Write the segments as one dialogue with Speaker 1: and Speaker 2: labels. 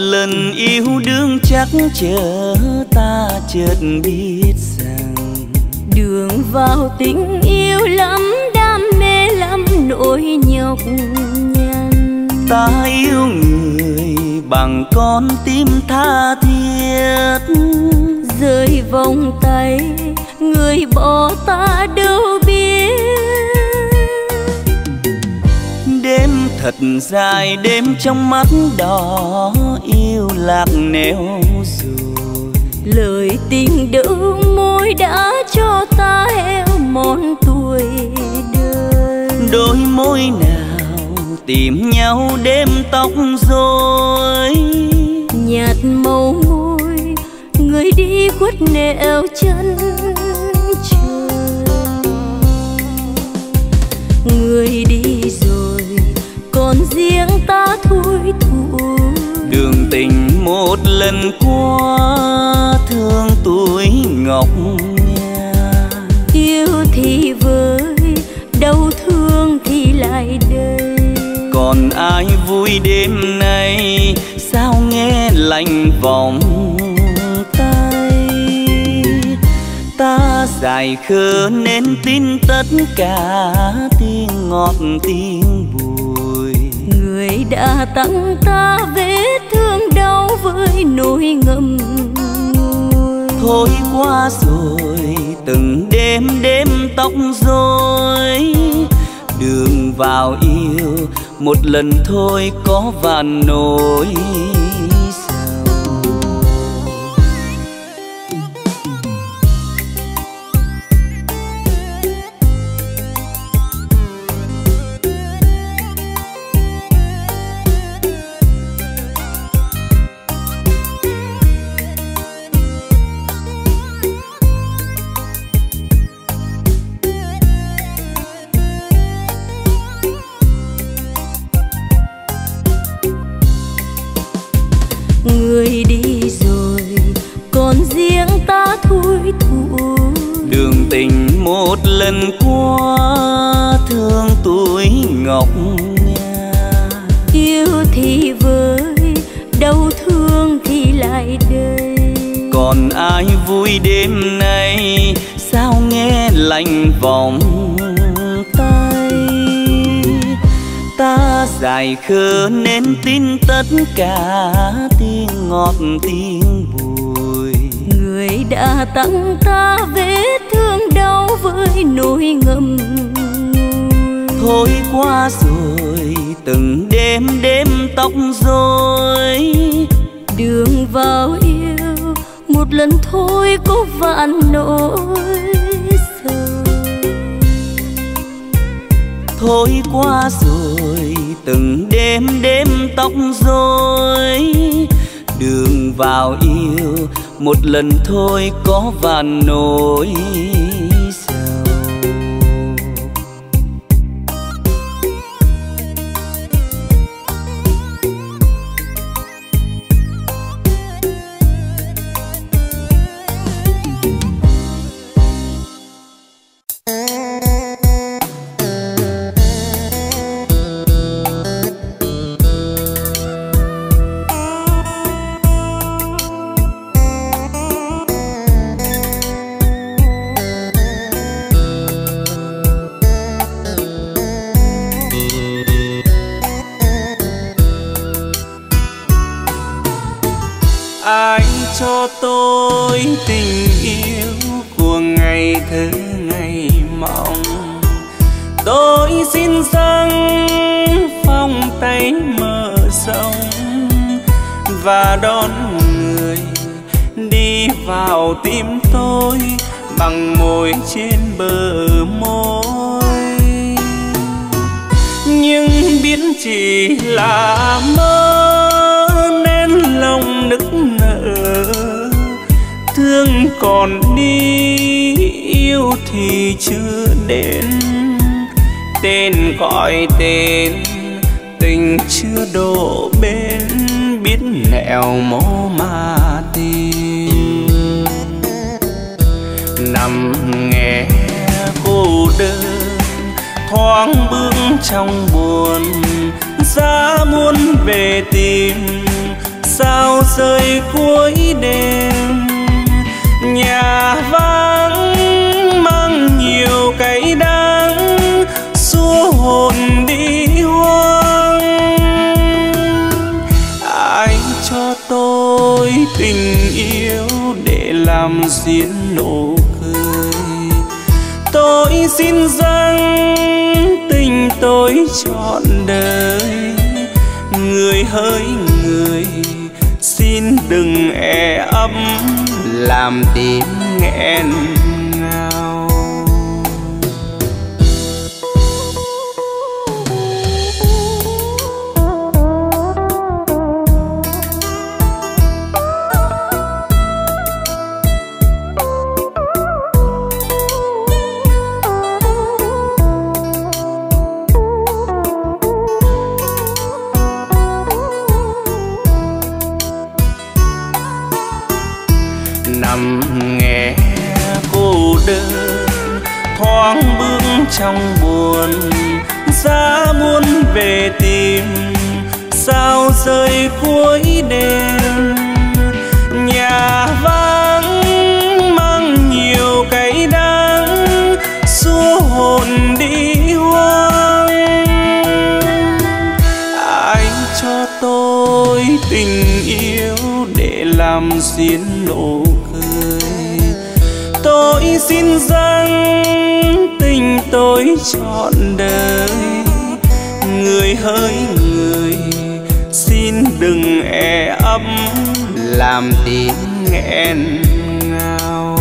Speaker 1: lần yêu đương chắc chờ ta chợt biết rằng
Speaker 2: đường vào tình yêu lắm, đam mê lắm nỗi nhọc nhằn.
Speaker 1: Ta yêu người bằng con tim tha thiết,
Speaker 2: rơi vòng tay người bỏ ta đâu biết.
Speaker 1: Đêm thật dài, đêm trong mắt đỏ yêu lạc nẻo rồi.
Speaker 2: Lời tình đẫu môi đã cho ta héo mòn tuổi đời.
Speaker 1: Đôi môi nào tìm nhau đêm tóc rối,
Speaker 2: nhạt màu môi người đi khuất nẻo chân trời. Người đi rồi còn riêng ta thui thủi.
Speaker 1: Đường tình một lần qua thương tuổi ngọc nga.
Speaker 2: Yêu thì với đau thương thì lại đây.
Speaker 1: Còn ai vui đêm nay sao nghe lạnh vòng tay. Ta dài khờ nên tin tất cả tiếng ngọt tiếng bùi.
Speaker 2: Người đã tặng ta vết thương đau với nỗi ngậm ngùi.
Speaker 1: Thôi qua rồi từng đêm đêm tóc rối. Đường vào yêu một lần thôi có vạn nỗi sầu.
Speaker 2: Người đi rồi còn riêng ta thui thủi.
Speaker 1: Đường tình một lần qua thương tuổi ngọc nga.
Speaker 2: Yêu thì với đau thương thì lại đây.
Speaker 1: Còn ai vui đêm nay sao nghe lạnh vòng tay. Ta dài khờ nên tin tất cả tiếng ngọt tiếng bùi.
Speaker 2: Người đã tặng ta vết thương đau với nỗi ngậm ngùi.
Speaker 1: Thôi qua rồi từng đêm đêm tóc rối.
Speaker 2: Đường vào yêu một lần thôi có vạn nỗi sầu.
Speaker 1: Thôi qua rồi từng đêm đêm tóc rối. Đường vào yêu một lần thôi có vạn nỗi sầu.
Speaker 3: Ai cho tôi tình yêu của ngày thơ ngày mộng. Tôi xin dâng vòng tay mở rộng và đón người đi vào tim tôi bằng môi trên bờ môi. Nhưng biết chỉ là mơ nên lòng nức nở. Thương còn đi yêu thì chưa đến. Tên gọi tên tình chưa đổ bên. Biết nẻo mố mà tìm. Nằm nghe cô đơn thoáng bước trong buồn. Giá muốn về tìm sao rơi cuối đêm. Nhà vắng mang nhiều cay đắng, xua hồn đi hoang. Ai cho tôi tình yêu để làm diễn nụ cười? Tôi xin rằng tình tôi trọn đời. Người hỡi người, xin đừng e ấp làm tim nghẹn ngào. Nằm nghe cô đơn thoáng bước trong buồn, giá muốn về tìm sao rơi cuối đêm. Nhà vắng mang nhiều cay đắng, xua hồn đi hoang. Ai cho tôi tình yêu để làm diễn nụ cười? Tôi xin rằng tình tôi trọn đời. Người hỡi người, xin đừng e ấp làm tim nghẹn ngào.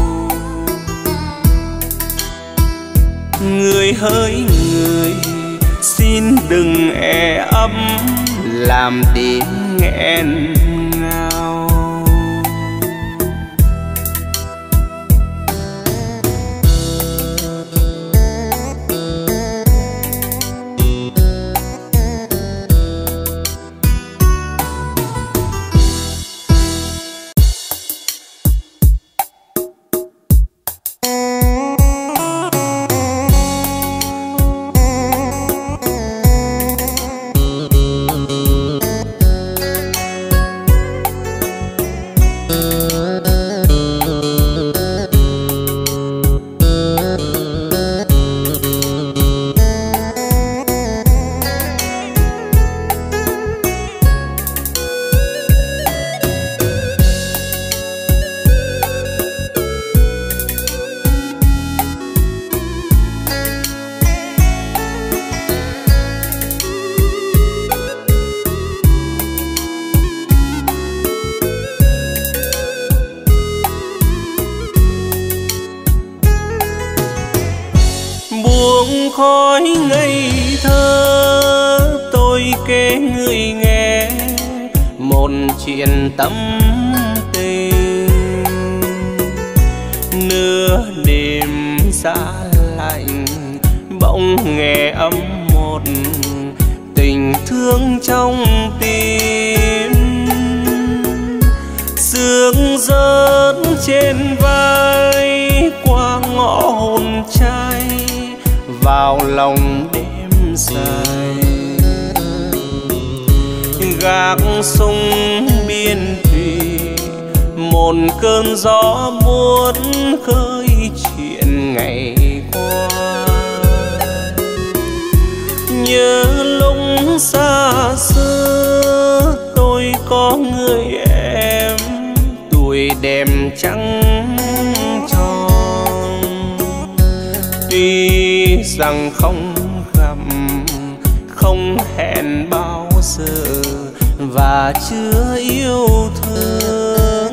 Speaker 3: Người hỡi người, xin đừng e ấp làm tim nghẹn ngào. Khói ngây thơ tôi kể người nghe một chuyện tâm tình. Nửa đêm xa lạnh bỗng nghe ấm một tình thương trong tim. Sương rớt trên vai qua ngõ hồn trai vào lòng đêm dài. Gác sông biên thủy một cơn gió muốn khơi chuyện ngày qua. Nhớ lúc xa xưa tôi có người em tuổi đẹp trắng tròn. Tuy rằng không gặp không hẹn bao giờ và chưa yêu thương,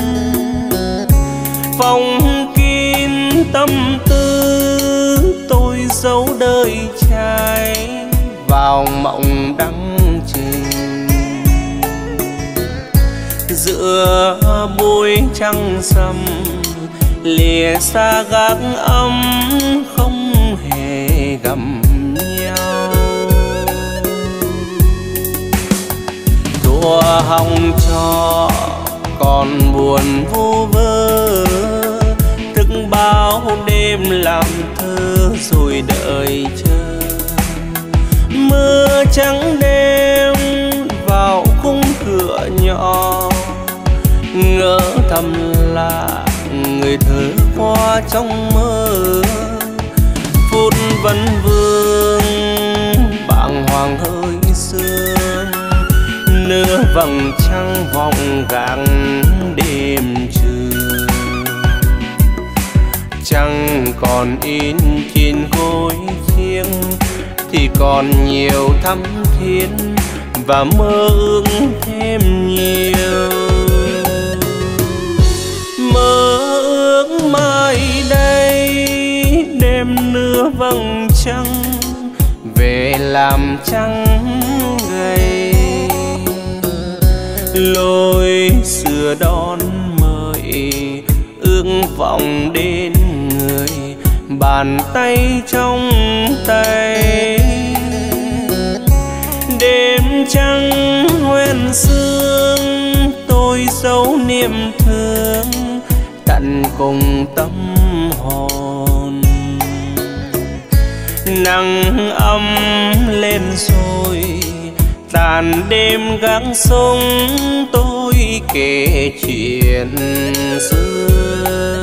Speaker 3: phòng kín tâm tư tôi giấu đời trai vào mộng đắng trình. Giữa buổi trăng rằm lìa xa gác ấm không hề gặp nhau. Thua hồng trò còn buồn vu vơ, thức bao đêm làm thơ rồi đợi chờ. Mưa trắng đêm vào khung cửa nhỏ nhỏ, ngỡ thầm là người thơ qua trong mơ. Phút vấn vương bàng hoàng hơi sương, nửa vầng trăng vòng gắng đêm trường. Trăng còn in trên gối chiêng thì còn nhiều thắm thiết và mơ ước thêm nhiều. Mơ ước mai đây đêm nửa vầng trăng về làm trăng gầy. Lối xưa đón mời ước vọng đến người, bàn tay trong tay. Đêm trăng hoen sương tôi dấu niềm thương tận cùng tâm hồn. Nắng ấm lên rồi tàn đêm gắng sông, tôi kể chuyện xưa.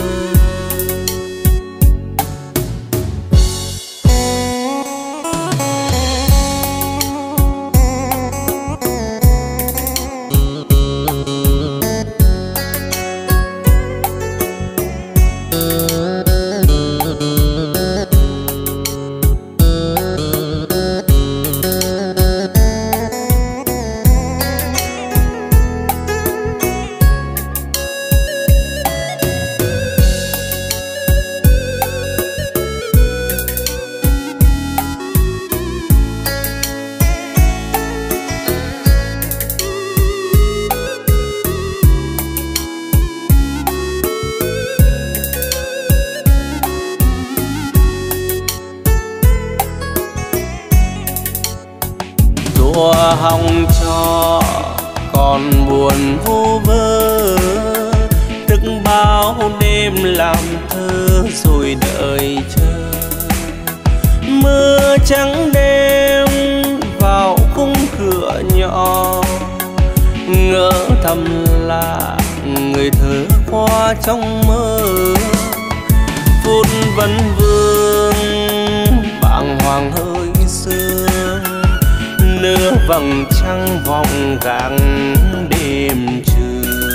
Speaker 3: Thua hồng cho còn buồn vu vơ, thức bao đêm làm thơ rồi đợi chờ. Mưa trắng đêm vào khung cửa nhỏ, ngỡ thầm là người thơ qua trong mơ. Phút vấn vương bàng hoàng hơi sương, nửa vầng trăng vòng gắng đêm trường.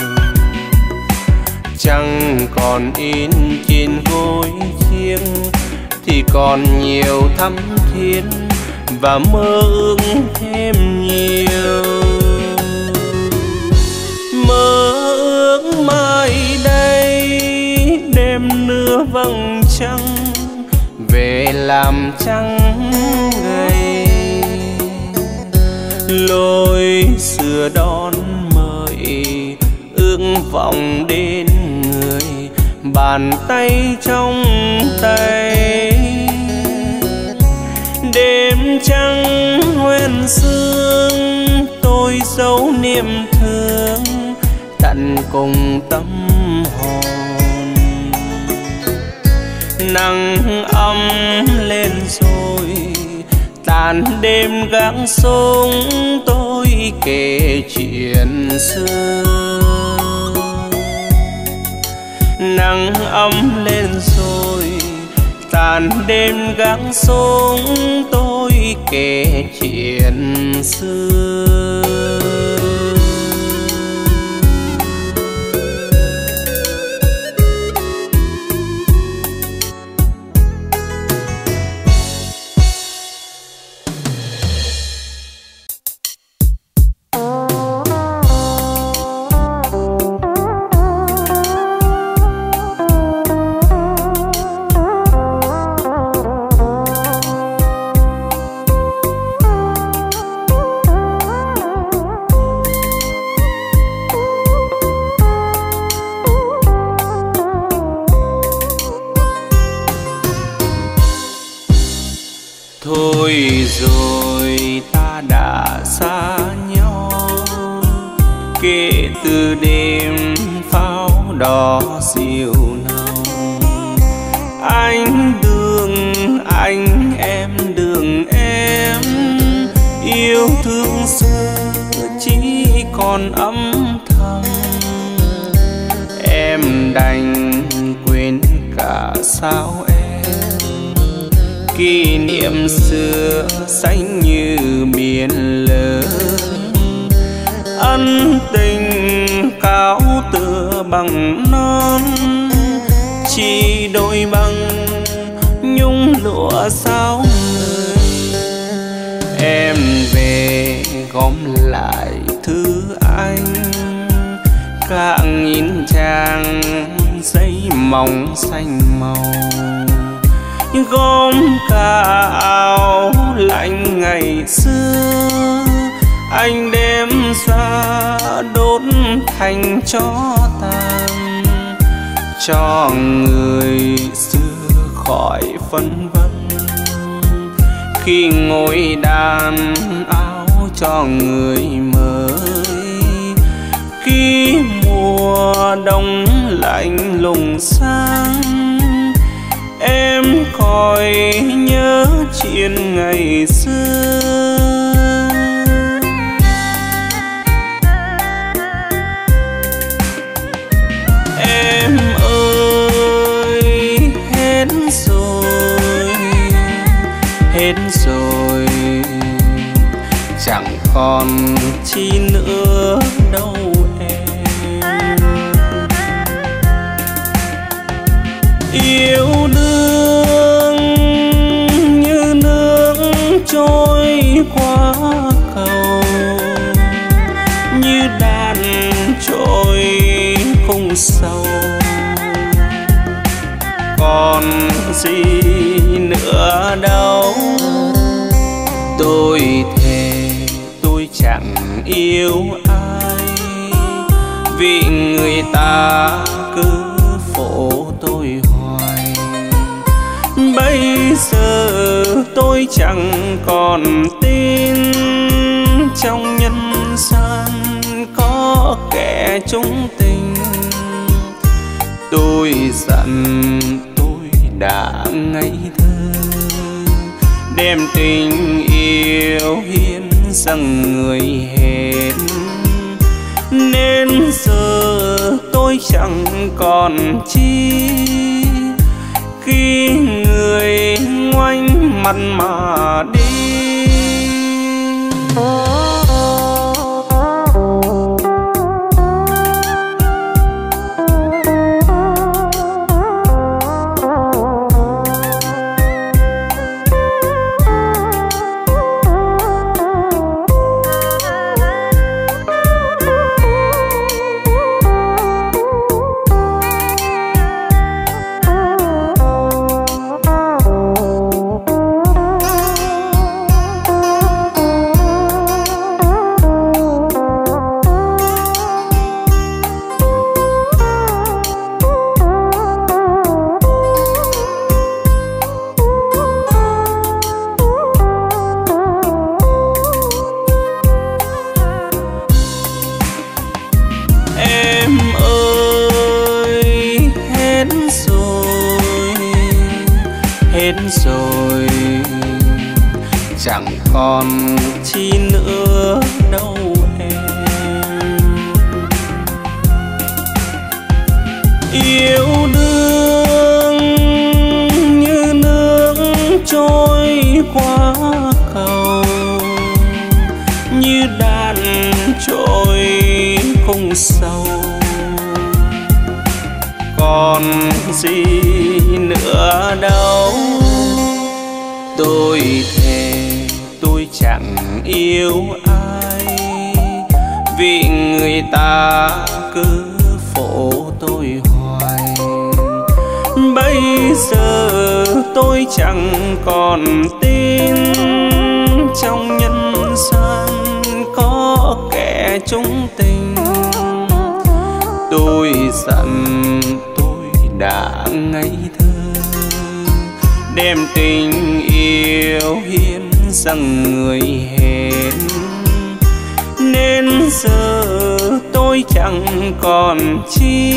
Speaker 3: Trăng còn in trên gối chiêng thì còn nhiều thắm thiết và mơ ước thêm nhiều. Mơ ước mai đây đêm nửa vầng trăng về làm trăng gầy. Lối xưa đón mời ước vọng đến người, bàn tay trong tay. Đêm trăng hoen sương tôi dấu niềm thương tận cùng tâm hồn. Nắng ấm lên rồi tàn đêm gắng sông, tôi kể chuyện xưa. Nắng ấm lên rồi tàn đêm gắng sông, tôi kể chuyện xưa. Thôi rồi ta đã xa nhau, kể từ đêm pháo đỏ dịu nồng. Anh đường anh em đường em, yêu thương xưa chỉ còn còn âm thầm. Em đành quên cả sao em, kỷ niệm xưa xanh như biển lớn. Ân tình cao tựa bằng non, chỉ đôi bằng nhung lụa sao người. Em về gom lại thư anh, các nghìn trang giấy mỏng xanh màu, gom cả áo lạnh ngày xưa anh đem ra đốt thành tro tàn, cho người xưa khỏi phân vân. Khi ngồi đàn áo cho người mới, khi mùa đông lạnh lùng sang, em khỏi nhớ chuyện ngày xưa. Em ơi hết rồi, hết rồi, chẳng còn chi nữa đâu em. Yêu đương như nước trôi qua cầu, như đàn trôi không sâu. Còn gì nữa đâu, tôi thề tôi chẳng yêu ai, vì người ta cứ phổ tôi hoài. Bây giờ tôi chẳng còn tin trong nhân gian có kẻ chung tình. Tôi giận tôi đã ngây thơ, đem tình yêu hiến dâng người hết. Nên giờ tôi chẳng còn chi, khi người ngoảnh mặt mà đi. Rồi chẳng còn chi nữa đâu em. Yêu đương như nước trôi qua cầu, như đàn trôi không sâu. Còn gì nữa đâu, tôi thề tôi chẳng yêu ai, vì người ta cứ phổ tôi hoài. Bây giờ tôi chẳng còn tin trong nhân gian có kẻ chung tình. Tôi giận tôi đã ngây thơ, đem tình yêu hiến dâng người hết. Nên giờ tôi chẳng còn chi,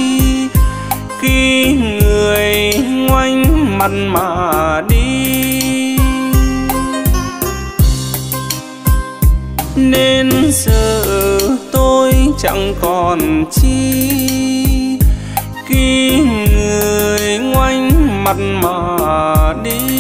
Speaker 3: khi người ngoảnh mặt mà đi. Nên giờ chẳng còn chi, khi người ngoảnh mặt mà đi.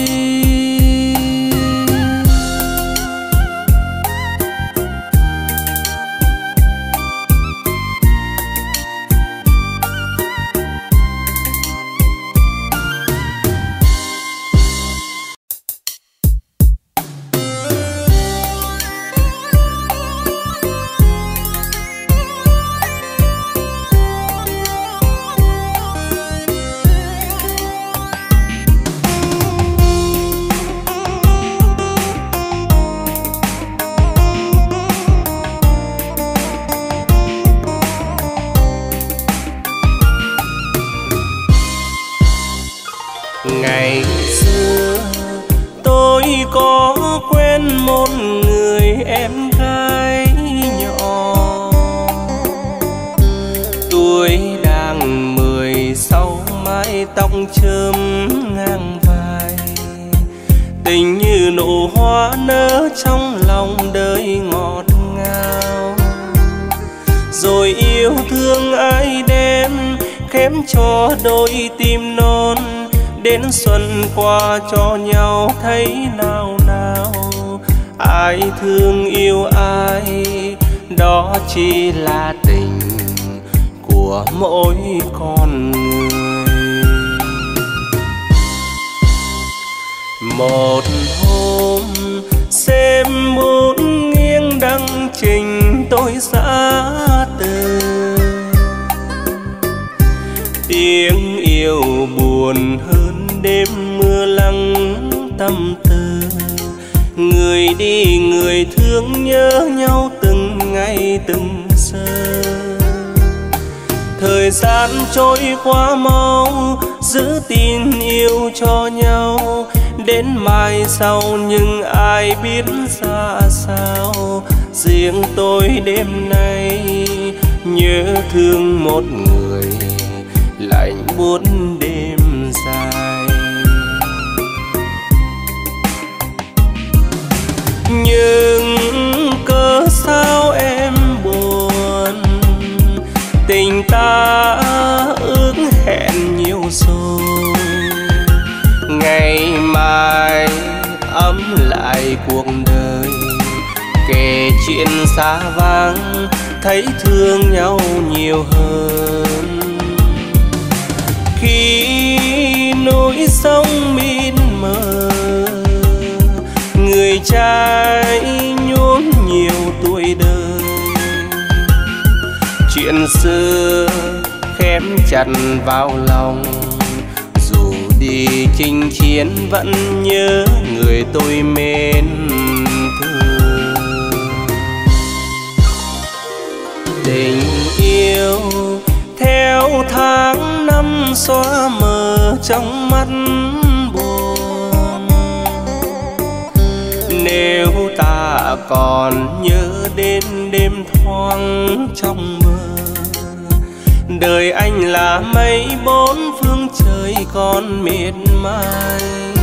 Speaker 3: Ngày xưa tôi có quen một người em gái nhỏ, tuổi đang 16, mái tóc chớm ngang vai, tình như nụ hoa nở trong lòng đời ngọt ngào. Rồi yêu thương ai đến khém cho đôi tim non, đến xuân qua cho nhau thấy nào nào. Ai thương yêu ai, đó chỉ là tình của mỗi con người. Một hôm xem muốn nghiêng đăng trình tôi xa từ, tiếng yêu buồn hơn đêm mưa lắng tâm tư. Người đi người thương nhớ nhau từng ngày từng giờ. Thời gian trôi qua mau, giữ tin yêu cho nhau. Đến mai sau nhưng ai biết ra sao. Riêng tôi đêm nay nhớ thương một người, lạnh buốt đêm dài. Nhưng cớ sao em buồn, tình ta ước hẹn nhiều rồi. Ngày mai ấm lại cuộc đời, kể chuyện xa vắng thấy thương nhau nhiều hơn. Khi núi sông mịt mờ, người trai nhuốm nhiều tuổi đời. Chuyện xưa khép chặt vào lòng, dù đi chinh chiến vẫn nhớ người tôi mến thương. Tình yêu theo tháng năm xóa mờ trong mắt buồn. Nếu ta còn nhớ đến đêm thoáng trong mơ, đời anh là mây bốn phương trời còn miệt mài.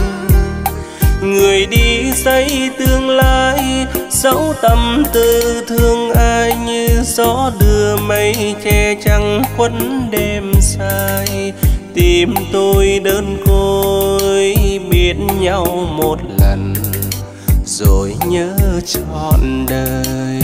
Speaker 3: Người đi xây tương lai, dẫu tâm tư thương ai như gió đưa mây che trăng khuất đêm dài. Tim tôi đơn côi biết nhau một lần rồi nhớ trọn đời.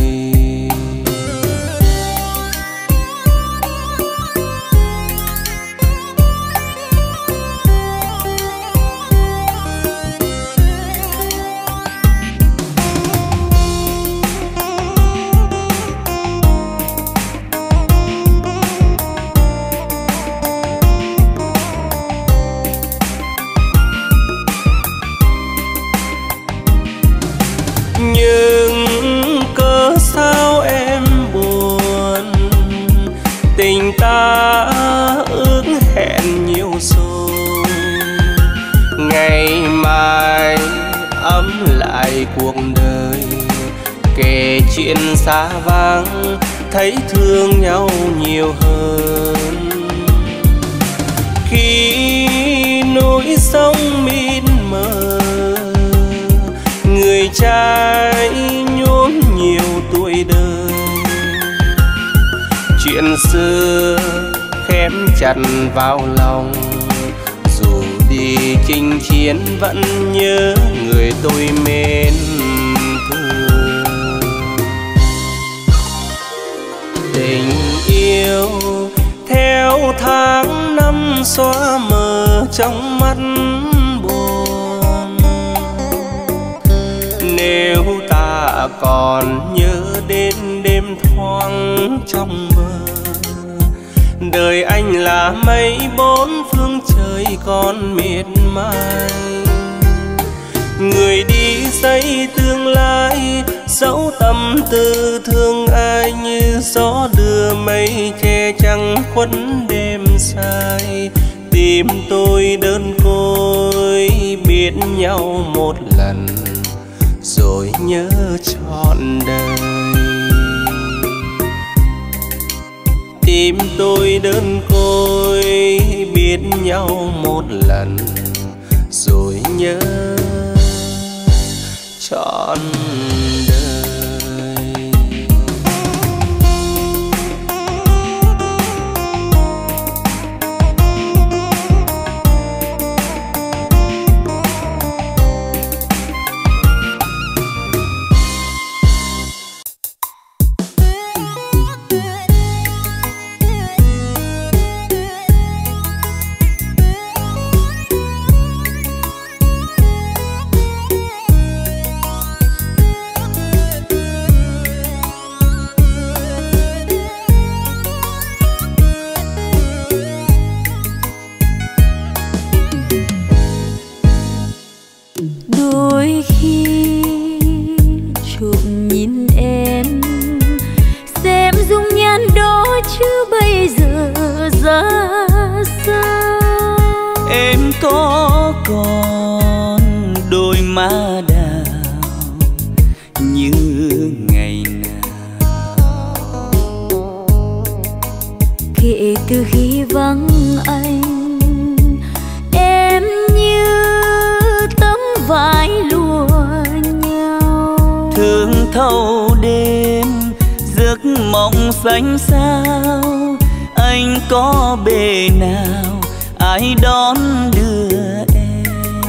Speaker 3: Nhưng cớ sao em buồn, tình ta ước hẹn nhiều rồi. Ngày mai ấm lại cuộc đời, kể chuyện xa vắng thấy thương nhau nhiều hơn. Khi núi sông mịt mờ, người trai nhuốm nhiều tuổi đời. xưa khép chặt vào lòng. Dù đi chinh chiến vẫn nhớ người tôi mến thương. Tình yêu theo tháng năm xóa mờ trong mắt buồn. Nếu ta còn nhớ đến đêm thoáng trong mơ, đời anh là mây bốn phương trời còn miệt mài. Người đi xây tương lai, dẫu tâm tư thương ai như gió đưa mây che trăng khuất đêm dài. Tim tôi đơn côi biết nhau một lần rồi nhớ trọn đời. Tim tôi đơn côi biết nhau một lần rồi nhớ trọn đời.
Speaker 1: Có còn đôi má đào như ngày nào.
Speaker 2: Kể từ khi vắng anh, em như tấm vải lụa nhau.
Speaker 1: Thương thâu đêm giấc mộng xanh sao, anh có bề nào ai đón đưa em.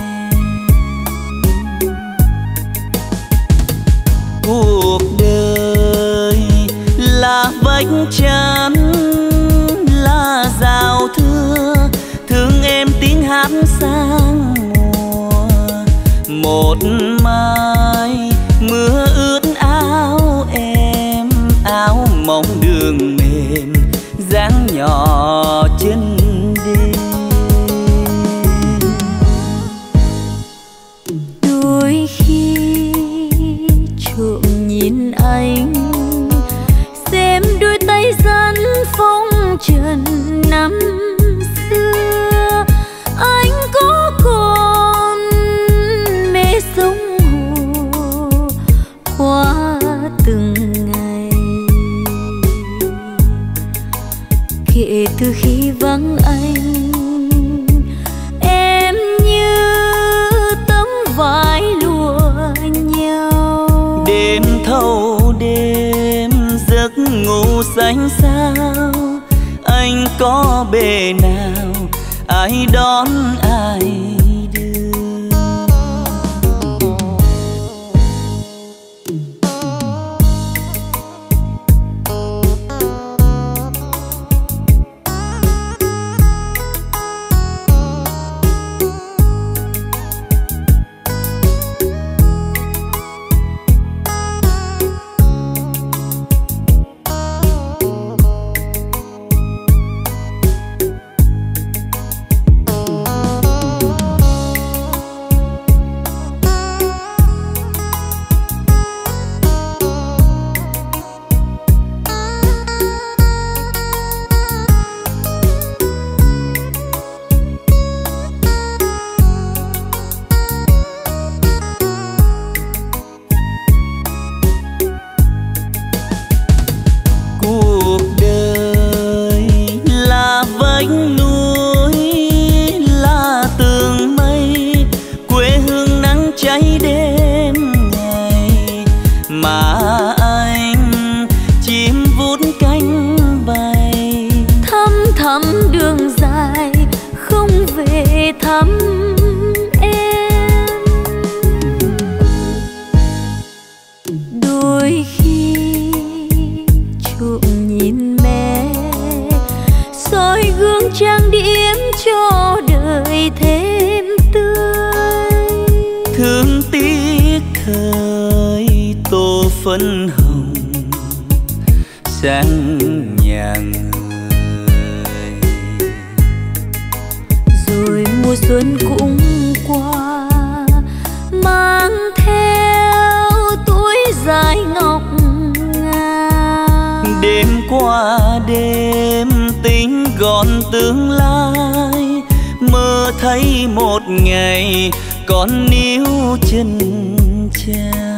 Speaker 1: Cuộc đời là vách chắn, là rào thưa, thương em tiếng hát sang mùa. Một mai mưa ướt áo em, áo mỏng đường mềm dáng nhỏ chân đêm.
Speaker 2: Đôi khi trộm nhìn anh, xem đôi tay dán phong trần năm xưa. Anh có còn mê sông hồ qua từng ngày. Kể từ khi vắng anh, em như tấm vải lụa nhau.
Speaker 1: Đêm thâu đêm giấc ngủ xanh sao, anh có bề nào ai đón ai đưa. mà anh chim vút cánh bay
Speaker 2: thăm đường dài không về thăm em. Đôi khi trộm nhìn mẹ soi gương trang điểm cho đời thêm tươi.
Speaker 1: Thương tiếc thời tô phấn hồng sáng nhà người,
Speaker 2: rồi mùa xuân cũng qua mang theo tuổi dài ngọc ngà.
Speaker 1: Đêm qua đêm tính gọn tương lai, mơ thấy một ngày còn níu chân cha.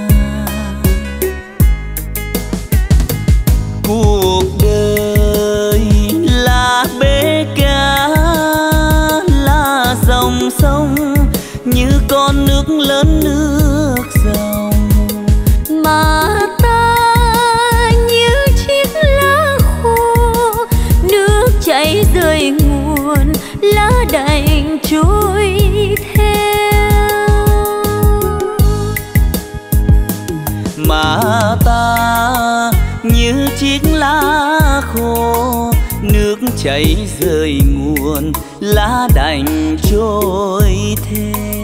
Speaker 1: Cuộc đời là bể cá, là dòng sông như con nước lớn nước dòng,
Speaker 2: mà ta như chiếc lá khô nước chảy rơi nguồn, lá đành trôi theo.
Speaker 1: mà ta như chiếc lá khô nước chảy rơi nguồn, lá đành trôi theo.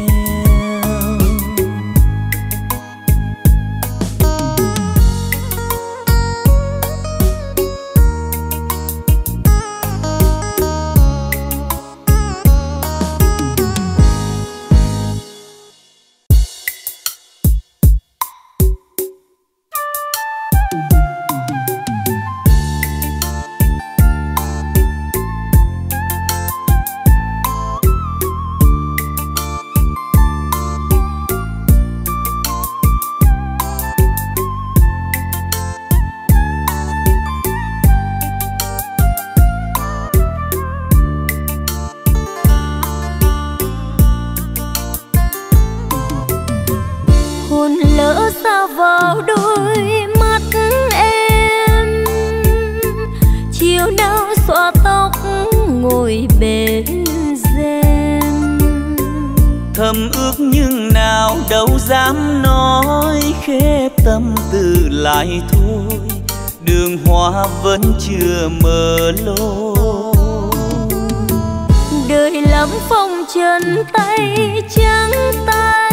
Speaker 2: Vào đôi mắt em, chiều nào xõa tóc ngồi bên rèm.
Speaker 1: Thầm ước nhưng nào đâu dám nói, khép tâm tư lại thôi, đường hoa vẫn chưa mở lối.
Speaker 2: Đời lắm phong trần tay trắng tay,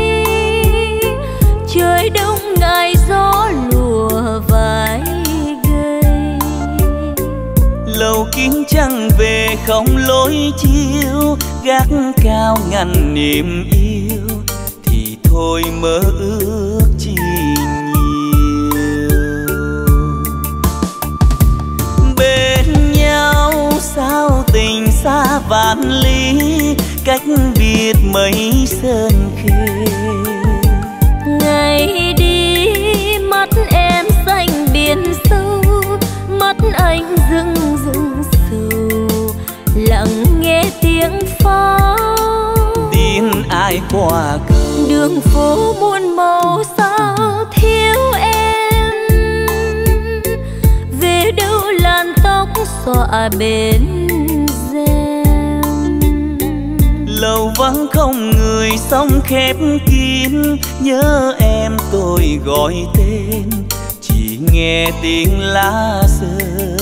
Speaker 2: trời đông ngại gió lùa vai gầy.
Speaker 1: Lầu kín trăng về không lối chiếu, gác cao ngăn niềm yêu, thì thôi mơ ước chi nhiều. Bên nhau sao tình xa vạn lý, cách biệt mấy sơn khê.
Speaker 2: Ngày đi mắt em xanh biển sâu, mắt anh rưng rưng sầu, lặng nghe tiếng pháo.
Speaker 1: Tin ai qua cầu
Speaker 2: đường phố muôn màu sao thiếu em, về đâu làn tóc xõa bên rèm.
Speaker 1: lầu vắng không người sông khép kín, nhớ em tôi gọi tên, chỉ nghe tiếng lá rơi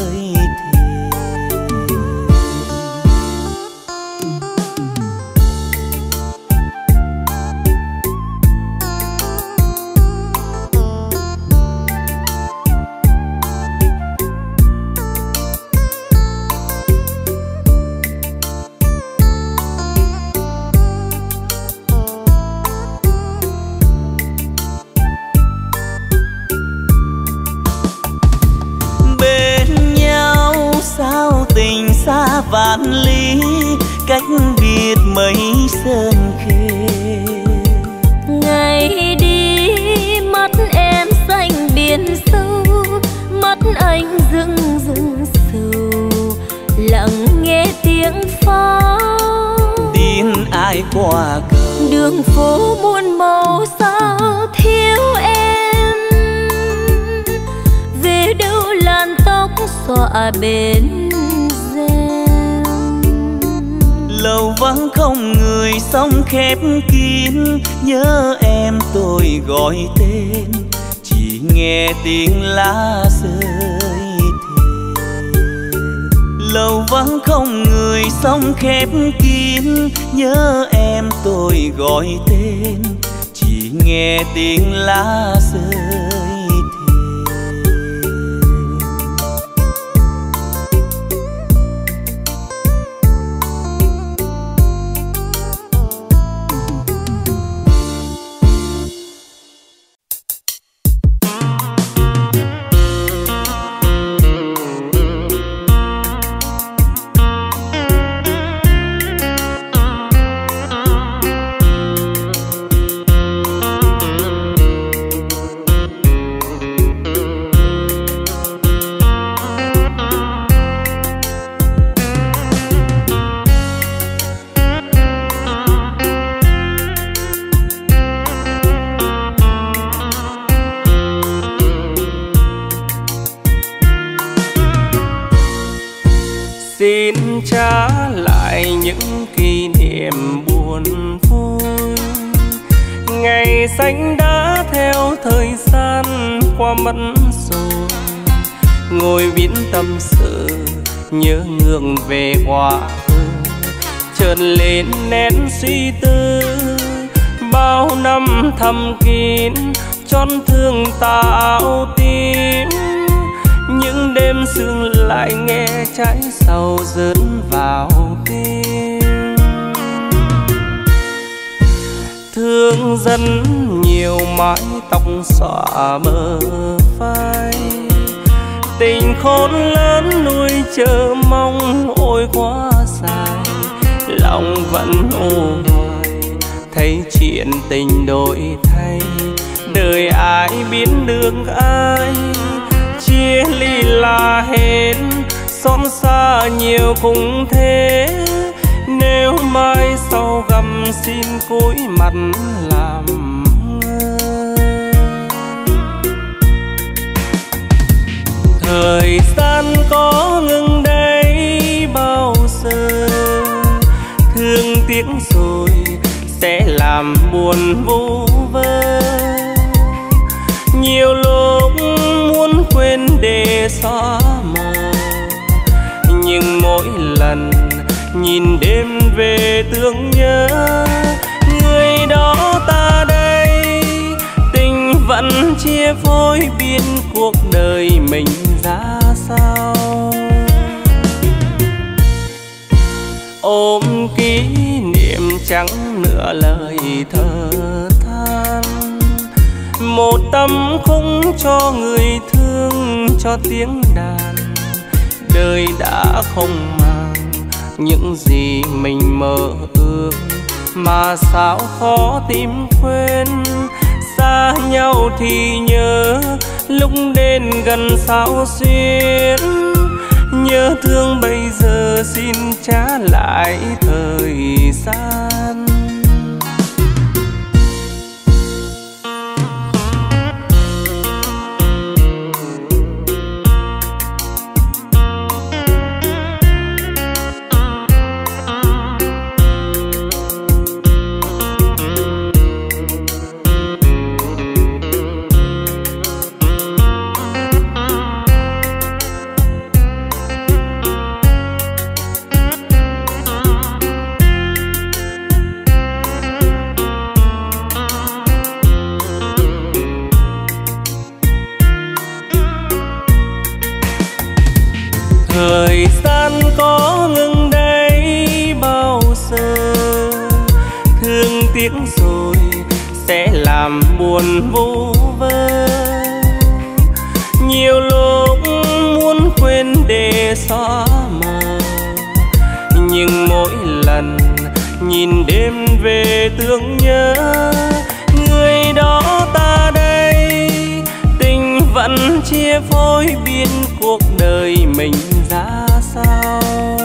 Speaker 1: xa vạn lý, cách biệt mấy sơn khê.
Speaker 2: Ngày đi mắt em xanh biển sâu, mắt anh rưng rưng sầu, lặng nghe tiếng pháo.
Speaker 1: Tin ai qua cầu
Speaker 2: đường phố muôn màu sao thiếu em, về đâu làn tóc xõa bên rèm.
Speaker 1: Lầu vắng không người sông khép kín, nhớ em tôi gọi tên, chỉ nghe tiếng lá rơi thề. Lầu vắng không người sông khép kín, nhớ em tôi gọi tên, chỉ nghe tiếng lá rơi.
Speaker 3: Xin trả lại những kỷ niệm buồn vui, ngày xanh đã theo thời gian qua mất rồi. Ngồi viễn tâm sự nhớ ngược về quá khứ, chợt lên nén suy tư. Bao năm thầm kín chốn thương tạo tim, những đêm sương lại nghe trái sầu rớt vào tim. Thương dân nhiều mái tóc xõa bờ vai, tình khôn lớn nuôi chờ mong ôi quá dài. Lòng vẫn u hoài thấy chuyện tình đổi thay, đời ai biết được ai. Chia ly là hết, xót xa nhiều cũng thế. Nếu mai sau gặp xin cúi mặt làm ngơ. Thời gian có ngừng đây bao giờ, thương tiếc rồi sẽ làm buồn vu vơ. Nhiều lúc muốn quên để xóa mờ, nhưng mỗi lần nhìn đêm về thương nhớ. Người đó ta đây, tình vẫn chia phối, biết cuộc đời mình ra sao. Ôm kỷ niệm chẳng nửa lời thơ than, một tâm khúc cho người thương, cho tiếng đàn. Đời đã không màng những gì mình mơ ước, mà sao khó tìm quên. Xa nhau thì nhớ, lúc đến gần sao xuyên. Nhớ thương bây giờ xin trả lại thời gian. Thời gian có ngừng đây bao giờ, thương tiếc rồi sẽ làm buồn vu vơ. Nhiều lúc muốn quên để xóa mờ, nhưng mỗi lần nhìn đêm về thương nhớ. Người đó ta đây, tình vẫn chia phối, biết cuộc đời mình ra sao.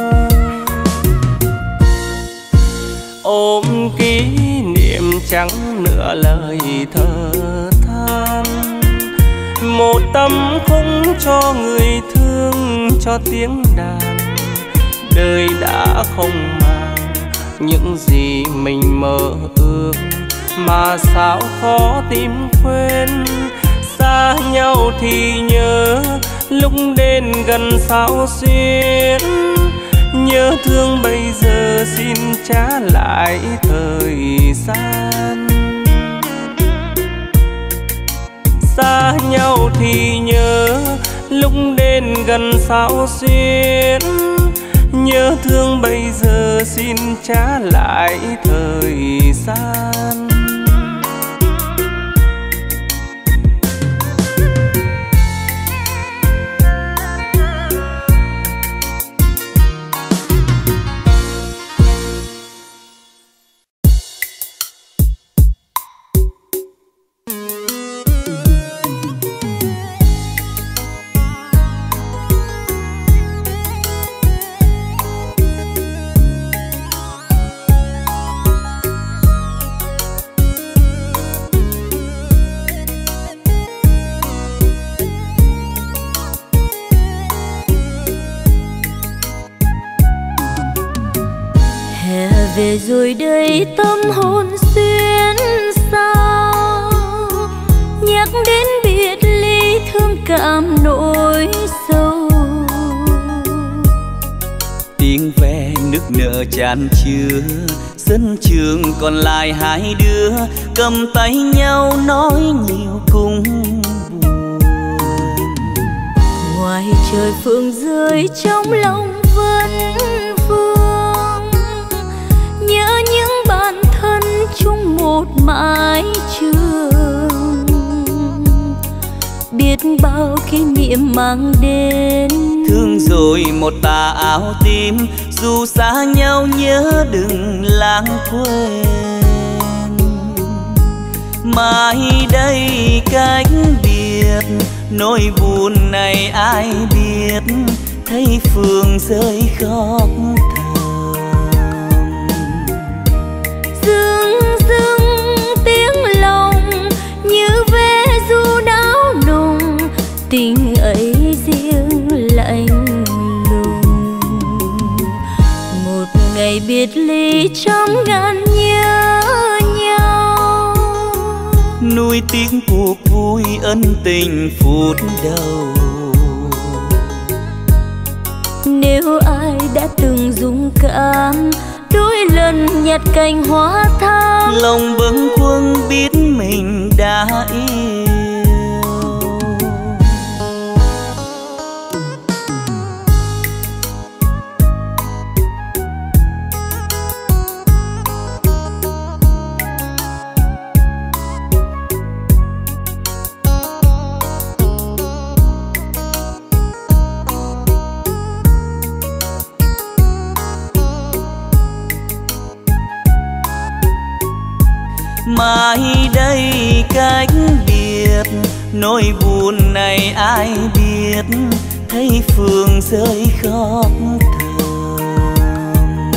Speaker 3: Ôm kỷ niệm chẳng nửa lời thơ than, một tâm khúc cho người thương, cho tiếng đàn. Đời đã không màng những gì mình mơ ước, mà sao khó tìm quên. Xa nhau thì nhớ, lúc đến gần sao xuyên. Nhớ thương bây giờ xin trả lại thời gian. Xa nhau thì nhớ, lúc đến gần sao xuyên. Nhớ thương bây giờ xin trả lại thời gian.
Speaker 2: Về rồi đây tâm hồn xuyên sao, nhắc đến biệt ly thương cảm nỗi sâu.
Speaker 1: Tiếng ve nức nở tràn chứa, sân trường còn lại hai đứa cầm tay nhau nói nhiều cùng buồn.
Speaker 2: Ngoài trời phương rơi trong lòng vẫn nhớ những bạn thân chung một mái trường, biết bao kỷ niệm mang đến.
Speaker 1: Thương rồi một tà áo tím, dù xa nhau nhớ đừng lãng quên. Mai đây cách biệt, nỗi buồn này ai biết, thấy Phương rơi khóc.
Speaker 2: Dưng dưng tiếng lòng như ve ru đau nồng, tình ấy riêng lạnh lùng. Một ngày biệt ly trăm ngàn nhớ nhau,
Speaker 1: nuối tiếng cuộc vui ân tình phút đầu.
Speaker 2: Nếu ai đã từng dũng cảm đôi lần nhặt cành hoa thắm,
Speaker 1: lòng bâng khuâng biết mình đã yêu. Mai đây cách biệt, nỗi buồn này ai biết, thấy Phương rơi khóc thầm.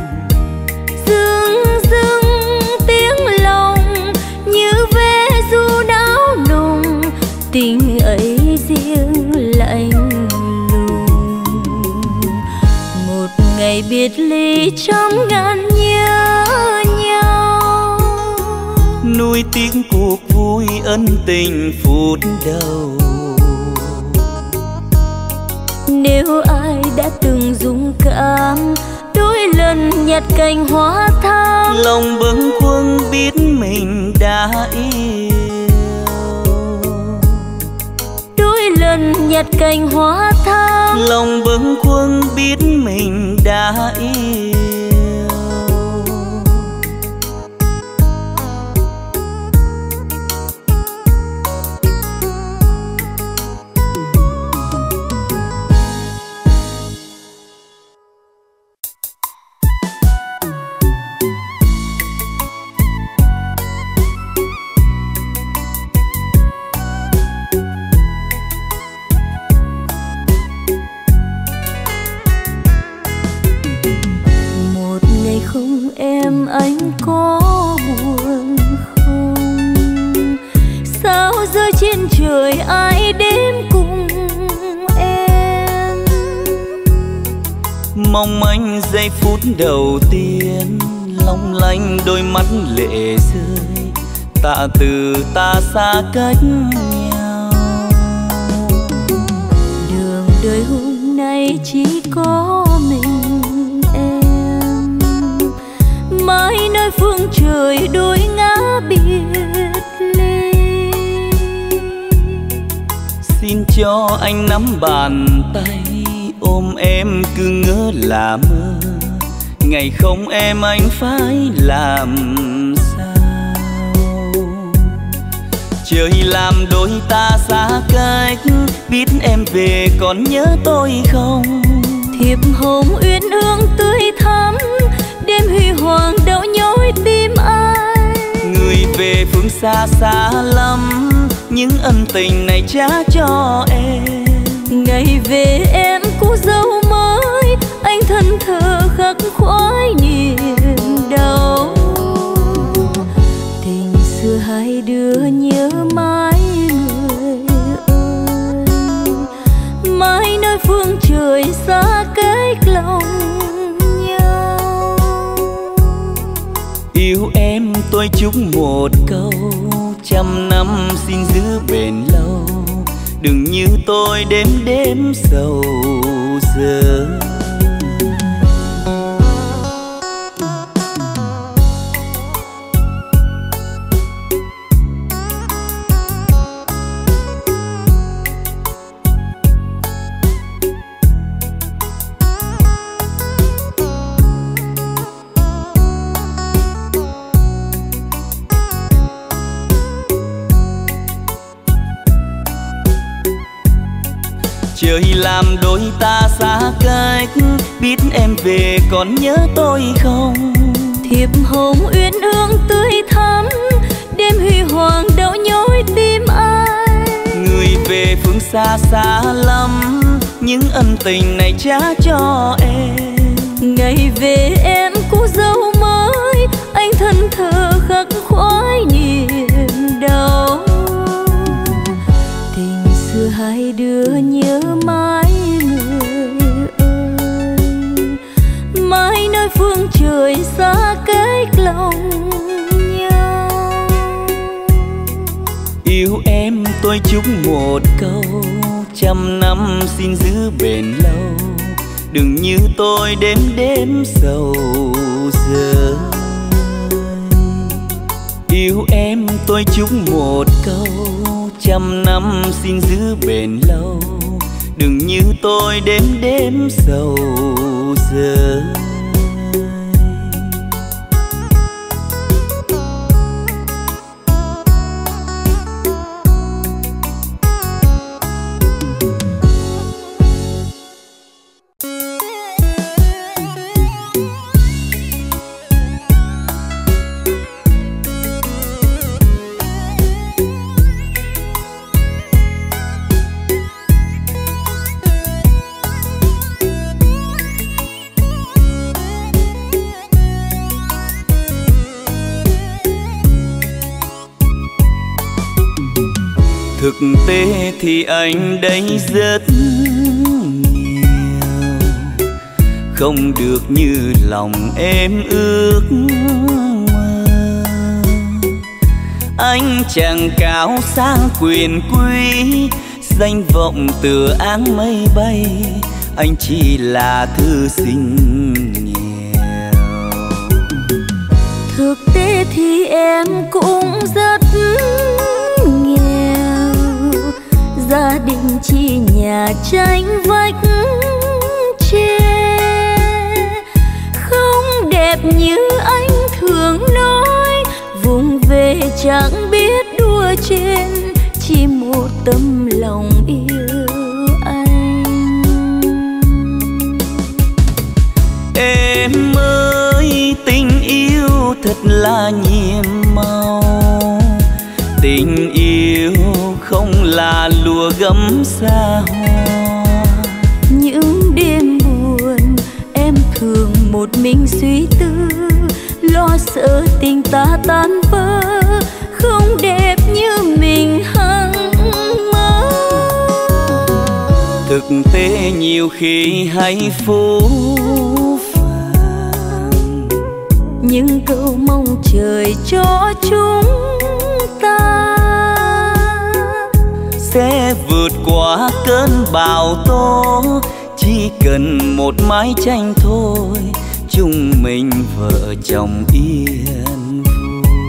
Speaker 2: Dưng dưng tiếng lòng như ve ru đau nồng, tình ấy riêng lạnh lùng. Một ngày biệt ly trăm ngàn nhớ nhau,
Speaker 1: nuối tiếng cuộc vui ân tình phút đầu.
Speaker 2: Nếu ai đã từng dũng cảm đôi lần nhặt cành hoa thắm,
Speaker 1: lòng bâng khuâng biết mình đã yêu.
Speaker 2: đôi lần nhặt cành hoa thắm,
Speaker 1: lòng bâng khuâng biết mình đã yêu.
Speaker 2: Anh có buồn không? Sao rơi trên trời ai đến cùng em?
Speaker 1: mong manh giây phút đầu tiên, long lanh đôi mắt lệ rơi, tạ từ ta xa cách nhau.
Speaker 2: Đường đời hôm nay chỉ có mình em, mãi nơi phương trời đôi ngã biệt ly.
Speaker 1: Xin cho anh nắm bàn tay, ôm em cứ ngỡ là mơ, ngày không em anh phải làm sao? Trời làm đôi ta xa cách, biết em về còn nhớ tôi không?
Speaker 2: Thiệp hồng uyên ương tươi thắm, đêm huy hoàng đau nhói tim ai.
Speaker 1: Người về phương xa xa lắm, những ân tình này trả cho em.
Speaker 2: Ngày về em cũ dấu mới, anh thân thờ khắc khoái niềm đau. Tình xưa hai đứa nhớ mãi người ơi, mãi nơi phương trời xa cách lòng nhau.
Speaker 1: Yêu em tôi chúc một câu, trăm năm xin giữ bền lâu, đừng như tôi đêm đêm sầu giờ. Trời làm đôi ta xa cách, biết em về còn nhớ tôi không?
Speaker 2: Thiệp hồng uyên ương tươi thắm, đêm huy hoàng đau nhói tim ai.
Speaker 1: Người về phương xa xa lắm, những ân tình này trả cho em.
Speaker 2: Ngày về em cũ dấu mới, anh thân thờ khắc khoái niềm đau. Tình xưa hai đứa nhớ mãi người ơi, mãi nơi phương trời xa cách lòng nhau.
Speaker 1: Yêu em tôi chúc một câu, trăm năm xin giữ bền lâu, đừng như tôi đêm đêm sầu giờ. Yêu em tôi chúc một câu, trăm năm xin giữ bền lâu, đừng như tôi đêm đêm sầu giờ. Thực tế thì anh đây rất nhiều, không được như lòng em ước mơ. Anh chẳng cao sang quyền quý, danh vọng tựa áng mây bay, anh chỉ là thư sinh nghèo.
Speaker 2: Thực tế thì em cũng rất nghèo, gia đình chỉ nhà tranh vách tre, không đẹp như anh thường nói. Vùng về chẳng biết đua trên, chỉ một tấm lòng yêu anh.
Speaker 1: Em ơi tình yêu thật là nhiệm màu, tình yêu không là lụa gấm xa hoa.
Speaker 2: Những đêm buồn em thường một mình suy tư, lo sợ tình ta tan vỡ, không đẹp như mình hằng mơ.
Speaker 1: Thực tế nhiều khi hay phũ
Speaker 2: những câu mong trời cho chúng ta.
Speaker 1: Sẽ vượt qua cơn bão tố, chỉ cần một mái tranh thôi, chúng mình vợ chồng yên vui.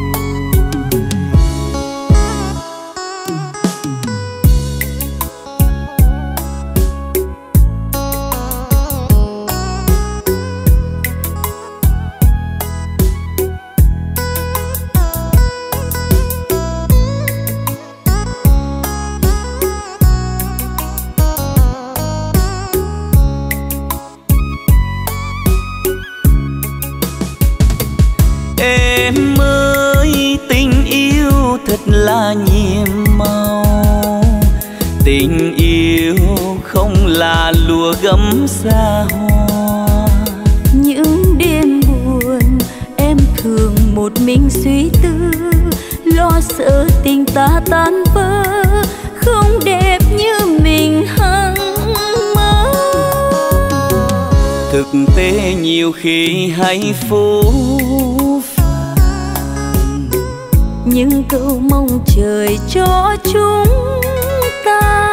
Speaker 1: Em ơi, tình yêu thật là nhiệm màu, tình yêu không là lụa gấm xa hoa.
Speaker 2: Những đêm buồn em thường một mình suy tư, lo sợ tình ta tan vỡ, không đẹp như mình hằng mơ.
Speaker 1: Thực tế nhiều khi hay phũ phàng,
Speaker 2: những câu mong trời cho chúng ta.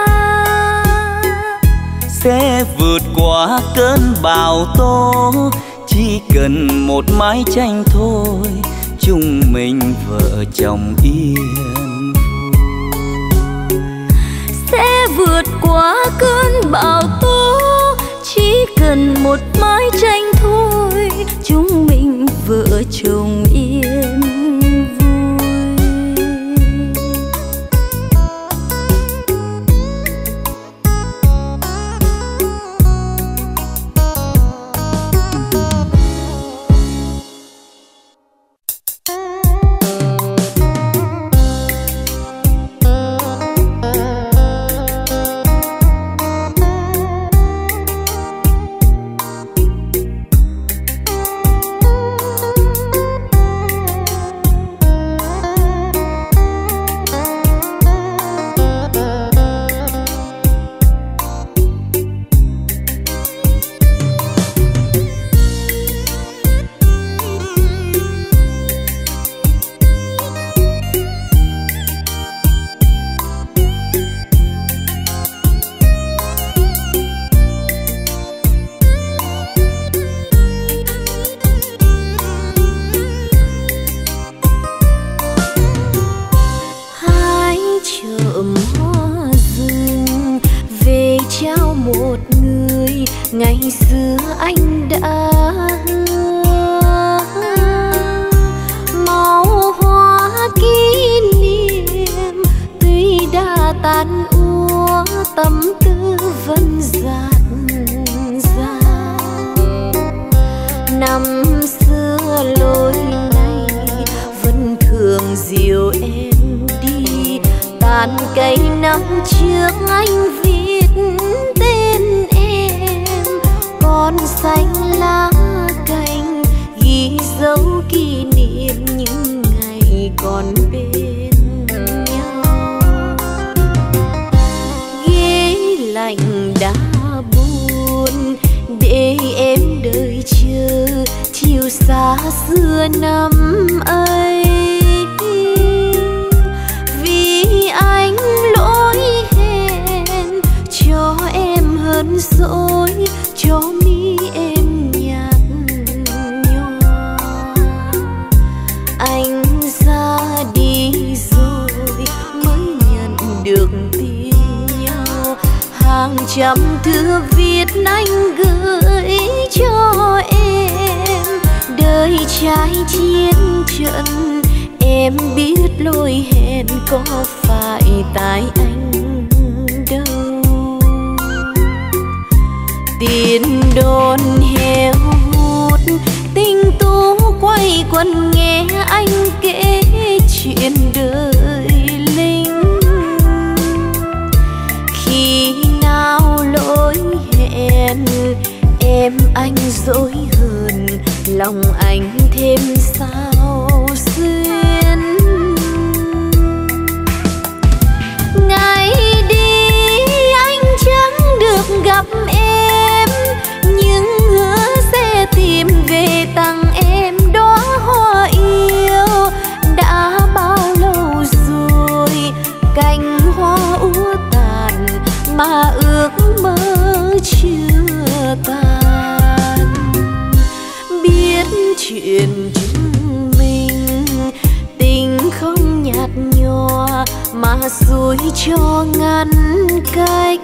Speaker 1: Sẽ vượt qua cơn bão tố, chỉ cần một mái tranh thôi, chúng mình vợ chồng yên vui.
Speaker 2: Sẽ vượt qua cơn bão tố, chỉ cần một mái tranh thôi, chúng mình vợ chồng yên vui. Ngày xưa anh đã hứa màu hoa kỷ niệm, tuy đã tan úa tâm tư vẫn dạt dào. Năm xưa lối này vẫn thường dìu em đi, tàn cây năm trước anh viết tên em, con xanh lá cành ghi dấu kỷ niệm những ngày còn bên nhau. Ghế lạnh đã buồn để em đợi chờ chiều xa xưa năm ấy, vì anh lỗi hẹn cho em hờn dỗi, cho mi em nhạt nhòa. Anh ra đi rồi mới nhận được tin nhau, hàng trăm thư viết anh gửi cho em. Đời trai chiến trận em biết lỗi hẹn có phải tại anh đâu. Tiền đồn heo hút tình tú quay quần nghe anh kể chuyện đời lính. Khi nào lỗi hẹn em anh dối hờn, lòng anh thêm sao xuyên. Ngày đi anh chẳng được gặp em, nhưng hứa sẽ tìm về tặng em đóa chuyện chúng mình tình không nhạt nhòa mà rồi cho ngăn cách.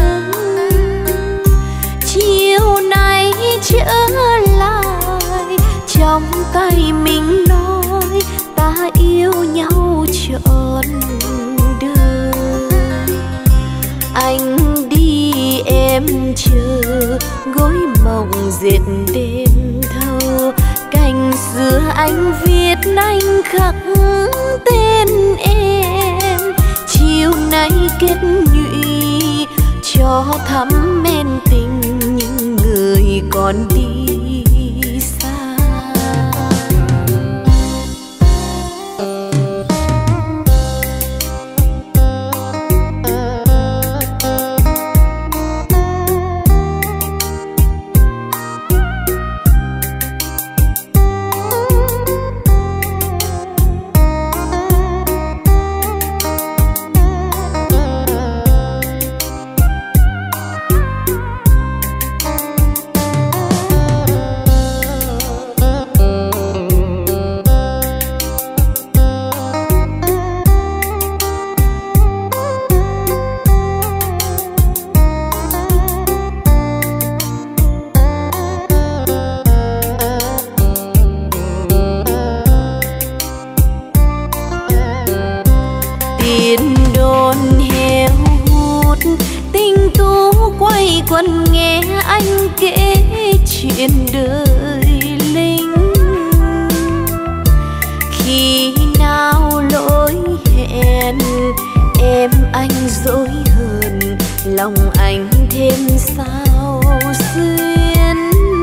Speaker 2: Chiều nay trở lại trong tay mình nói ta yêu nhau trọn đời. Anh đi em chờ gối mộng dệt đêm thâu, cành xưa anh viết anh khắc tên em. Chiều nay kết nhụy cho thắm men tình những người còn đi xa. Quân nghe anh kể chuyện đời lính, khi nào lỗi hẹn em anh dối hờn lòng anh thêm sao xuyên.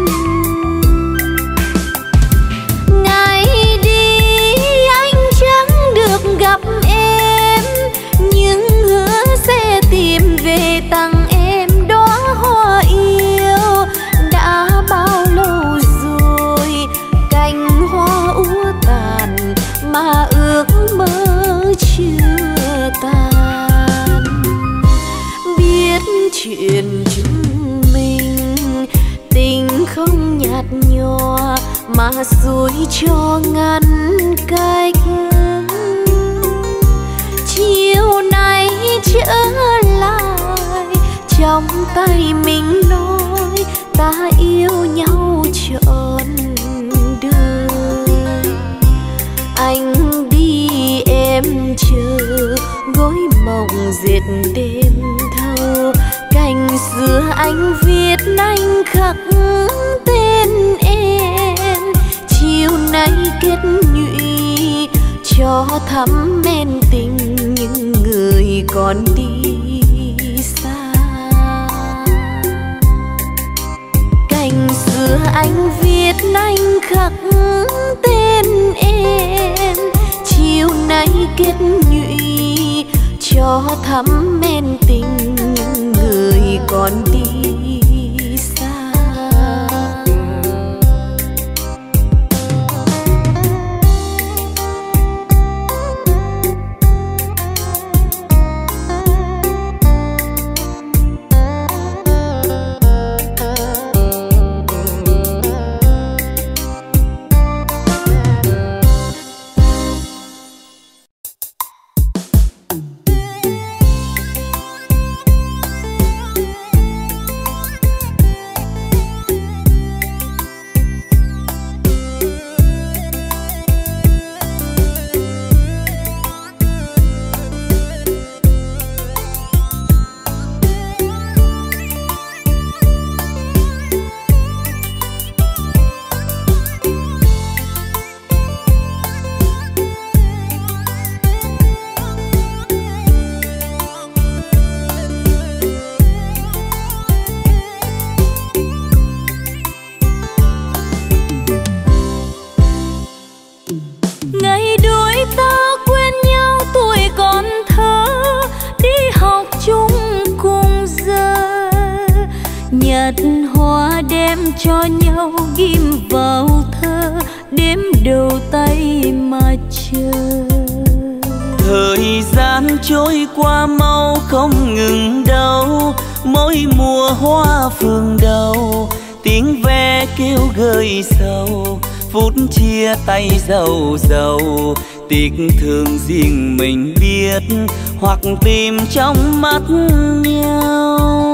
Speaker 2: Ngày đi anh chẳng được gặp em nhưng hứa sẽ tìm về tặng em hoa yêu. Đã bao lâu rồi cành hoa úa tàn mà ước mơ chưa tan. Biết chuyện chúng mình tình không nhạt nhòa mà rồi cho ngăn cách. Chiều nay trở lại trong tay mình nói ta yêu nhau trọn đời. Anh đi em chờ gối mộng dệt đêm thâu, cành xưa anh viết anh khắc tên em. Chiều nay kết nhụy cho thắm men tình những người còn đi xa. Cành xưa anh viết anh khắc tên em. Chiều nay kết nhụy cho thắm men tình những người còn đi xa.
Speaker 4: nhạt hoa đem cho nhau ghim vào thơ, đếm đầu tay mà chờ.
Speaker 1: Thời gian trôi qua mau không ngừng đâu, mỗi mùa hoa phường đầu tiếng ve kêu gợi sầu, phút chia tay dầu dầu, tiếc thương riêng mình biết hoặc tìm trong mắt nhau.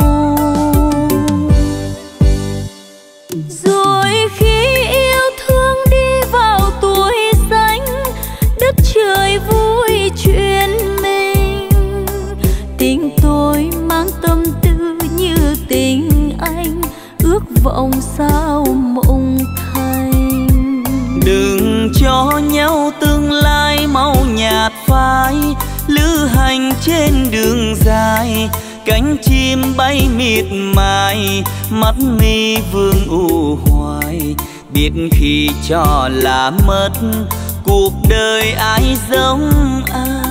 Speaker 2: Rồi khi yêu thương đi vào tuổi xanh, đất trời vui chuyện mình. Tình tôi mang tâm tư như tình anh, ước vọng sao mộng thành.
Speaker 1: Đừng cho nhau tương lai mau nhạt phai, lữ hành trên đường dài, cánh chim bay miệt mài, mắt mi vương u hoài. Biết khi cho là mất, cuộc đời ai giống ai.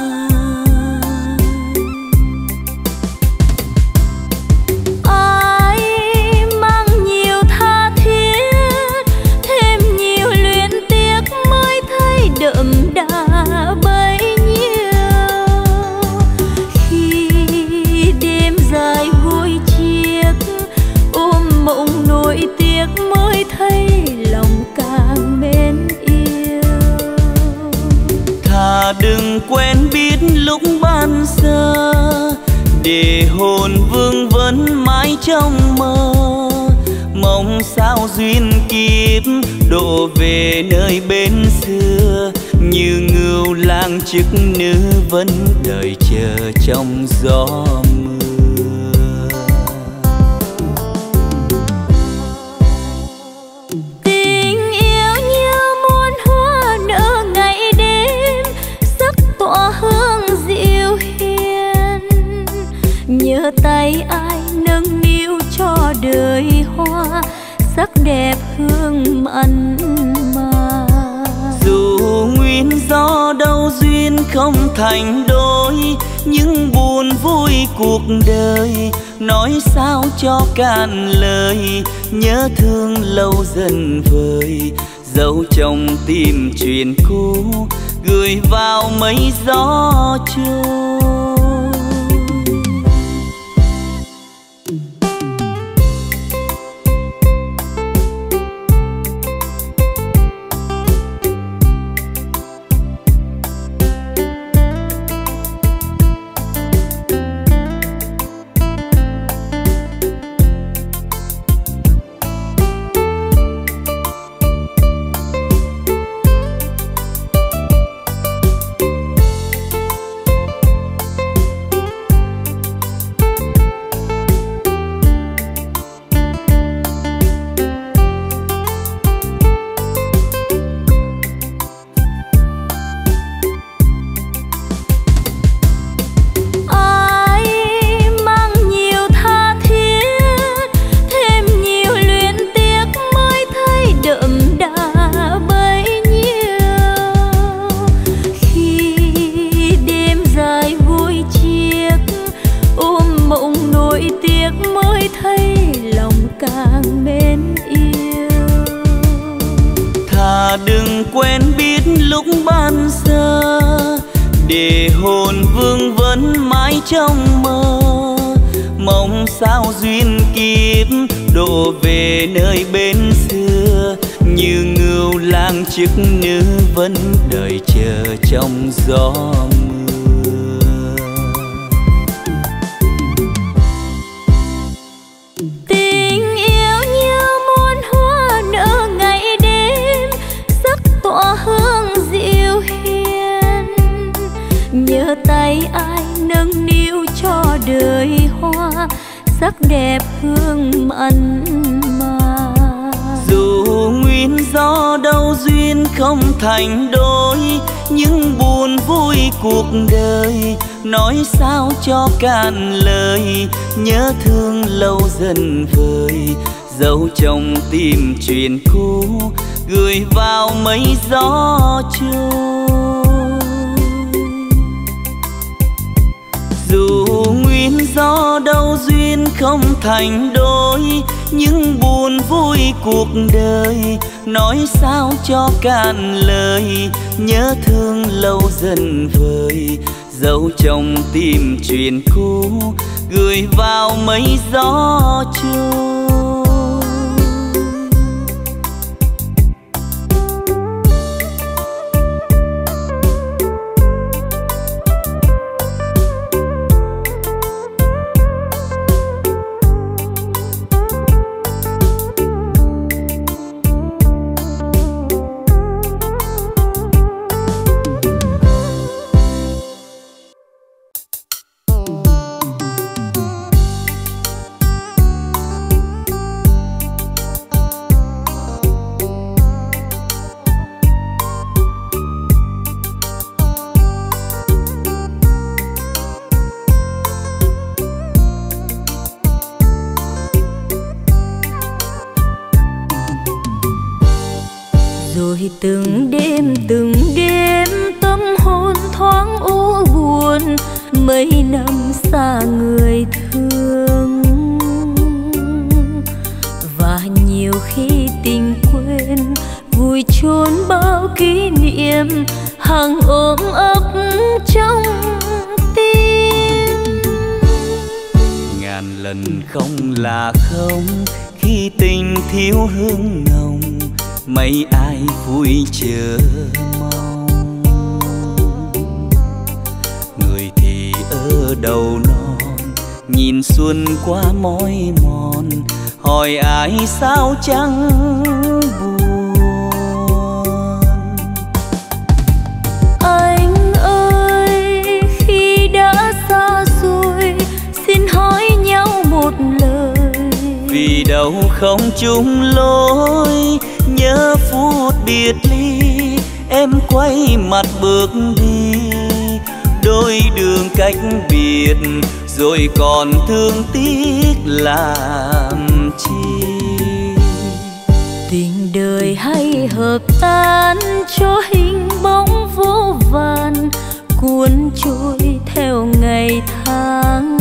Speaker 2: Ai mang nhiều tha thiết, thêm nhiều luyến tiếc mới thấy đậm đà bấy nhiêu. Khi đêm dài gối chiếc, ôm mộng nỗi tiếc mới thấy lòng càng mến yêu.
Speaker 1: Thà đừng quen biết lúc ban giờ, để hồn vương vấn mãi trong mơ. Mong sao duyên kiếp độ về nơi bên xưa, như ngưu lang chức nữ vẫn đợi chờ trong gió mưa.
Speaker 2: Tình yêu như muôn hoa nở ngày đêm, sắc tỏa hương dịu hiền. Nhớ tay ai nâng niu cho đời hoa, sắc đẹp hương mặn mà.
Speaker 1: Dù nguyên do đâu duyên không thành đôi, nhưng buồn vui cuộc đời nói sao cho cạn lời. Nhớ thương lâu dần vơi, dấu trong tim chuyện cũ gửi vào mây gió trôi. Đừng quen biết lúc ban giờ, để hồn vương vấn mãi trong mơ. Mong sao duyên kiếp độ về nơi bên xưa, như ngưu lang chức nữ vẫn đợi chờ trong gió mưa.
Speaker 2: Tình yêu như muôn hoa nở ngày đêm, sắc tỏa hương dịu hiền. Nhớ tay ai nâng niu cho đời hoa, sắc đẹp hương mặn mà.
Speaker 1: Dù nguyên do đâu duyên không thành đôi, nhưng buồn vui cuộc đời nói sao cho cạn lời. Nhớ thương lâu dần vơi, dấu trong tim chuyện cũ gửi vào mây gió trôi. Dù nguyên do đâu duyên không thành đôi, nhưng buồn vui cuộc đời nói sao cho cạn lời. Nhớ thương lâu dần vơi, dấu trong tim chuyện cũ gửi vào mây gió trôi.
Speaker 2: Rồi từng đêm tâm hồn thoáng u buồn, mấy năm xa người thương. Và nhiều khi tình quên vùi chôn bao kỷ niệm, hàng ôm ấp trong tim.
Speaker 1: Ngàn lần không là không khi tình thiếu hương nồng, mấy ai vui chờ mong. Người thì ở đầu non nhìn xuân qua mỏi mòn, hỏi ai sao chẳng buồn.
Speaker 2: Anh ơi khi đã xa rồi, xin hỏi nhau một lời.
Speaker 1: Vì đâu không chung lối, nhớ phút biệt ly, em quay mặt bước đi. Đôi đường cách biệt rồi còn thương tiếc làm chi.
Speaker 2: Tình đời hay hợp tan cho hình bóng vô vàn, cuốn trôi theo ngày tháng.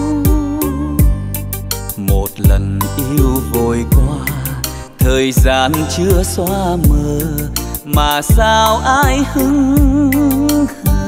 Speaker 1: Một lần yêu vội qua, thời gian chưa xóa mờ, mà sao ai hững hờ.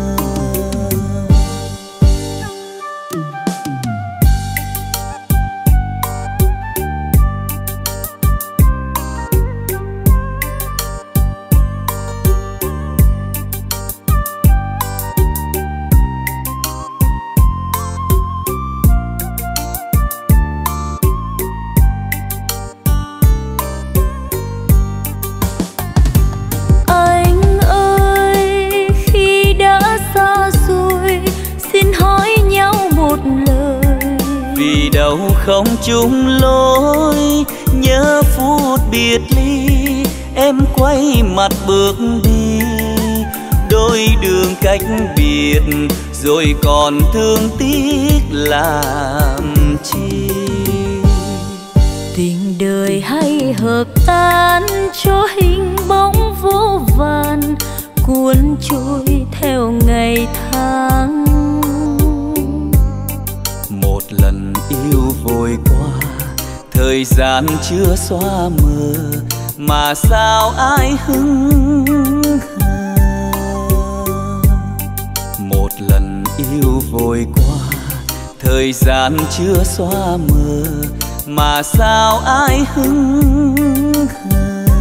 Speaker 1: Vì đâu không chung lối, nhớ phút biệt ly, em quay mặt bước đi. Đôi đường cách biệt rồi còn thương tiếc làm chi.
Speaker 2: Tình đời hay hợp tan cho hình bóng vô vàn, cuốn trôi theo ngày tháng.
Speaker 1: Một lần yêu vội qua, thời gian chưa xóa mờ, mà sao ai hững hờ. Một lần yêu vội qua, thời gian chưa xóa mờ, mà sao ai hững hờ.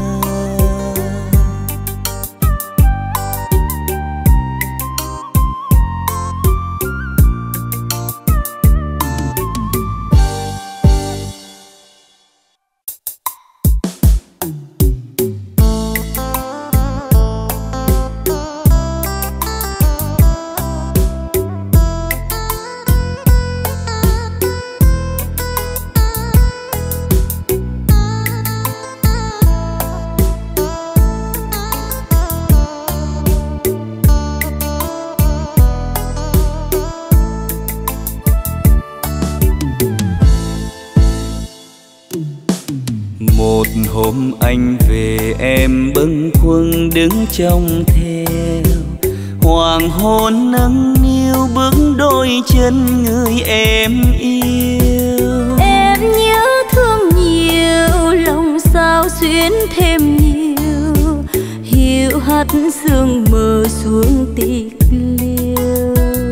Speaker 1: Một hôm anh về em bâng khuâng đứng trông theo, hoàng hôn nâng niu bước đôi chân người em yêu.
Speaker 2: Em nhớ thương nhiều, lòng sao xuyến thêm nhiều, hiu hắt sương mờ xuống tịch liêu.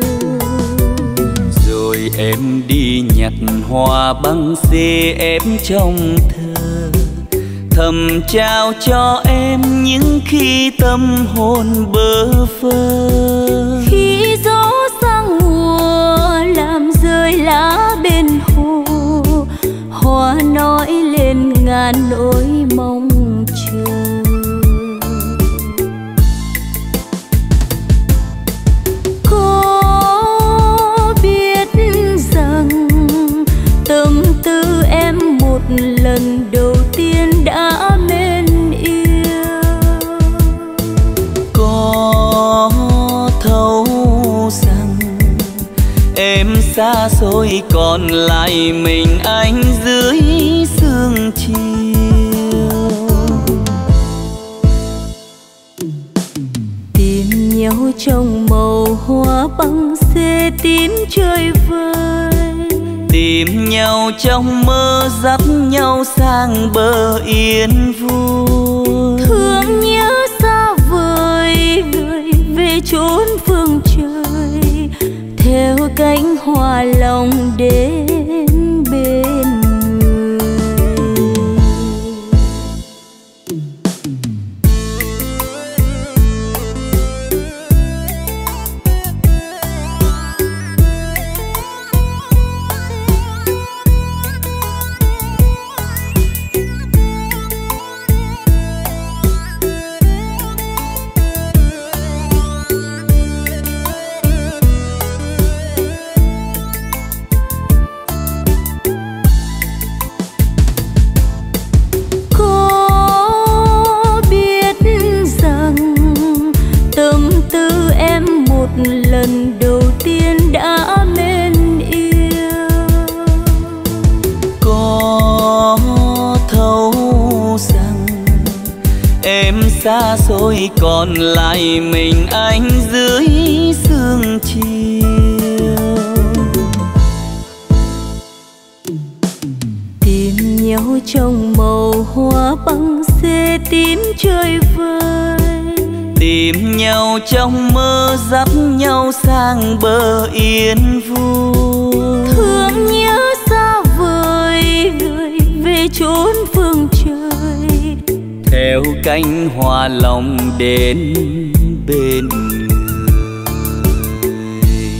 Speaker 1: Rồi em đi nhặt hoa băng xê em trong thơ, thầm trao cho em những khi tâm hồn bơ phơ.
Speaker 2: Khi gió sang mùa làm rơi lá bên hồ, hoa nói lên ngàn nỗi mong chờ. Có biết rằng tâm tư em một lần đầu tiên đã mến yêu?
Speaker 1: Có thấu rằng em xa xôi còn lại mình anh dưới sương chiều. tìm nhau trong mơ dắt nhau sang bờ yên vui.
Speaker 2: Thương nhớ xa vời gửi về chốn phương trời, theo cánh hoa lòng đến bên lần đầu tiên đã mến yêu.
Speaker 1: Có thấu rằng em xa xôi còn lại mình anh dưới sương chiều.
Speaker 2: Tìm nhau trong màu hoa băng xê tím trời vơi,
Speaker 1: tìm nhau trong mơ dắt nhau sang bờ yên vui.
Speaker 2: Thương nhớ xa vời gửi về chốn phương trời,
Speaker 1: theo cánh hoa lòng đến bên người.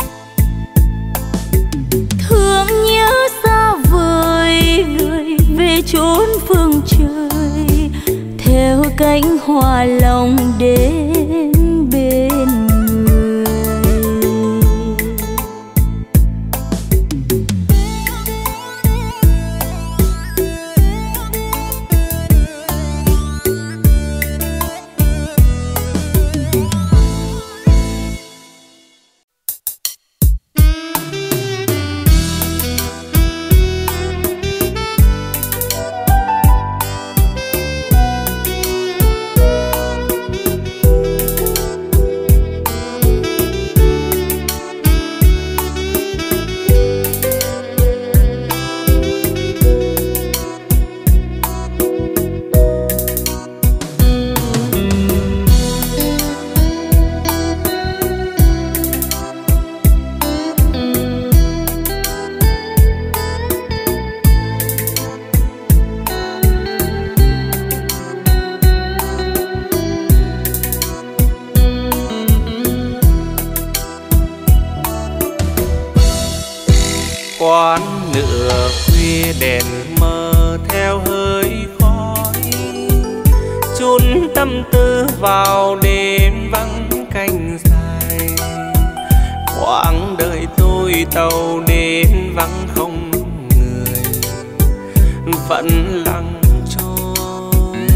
Speaker 2: Thương nhớ xa vời gửi về chốn phương trời, theo cánh hoa lòng đến bên người.
Speaker 3: Quán nửa khuya đèn mờ theo hơi khói, chôn tâm tư vào đêm vắng canh dài. Quãng đời tôi tàu đến vắng không người, vẫn lặng trôi.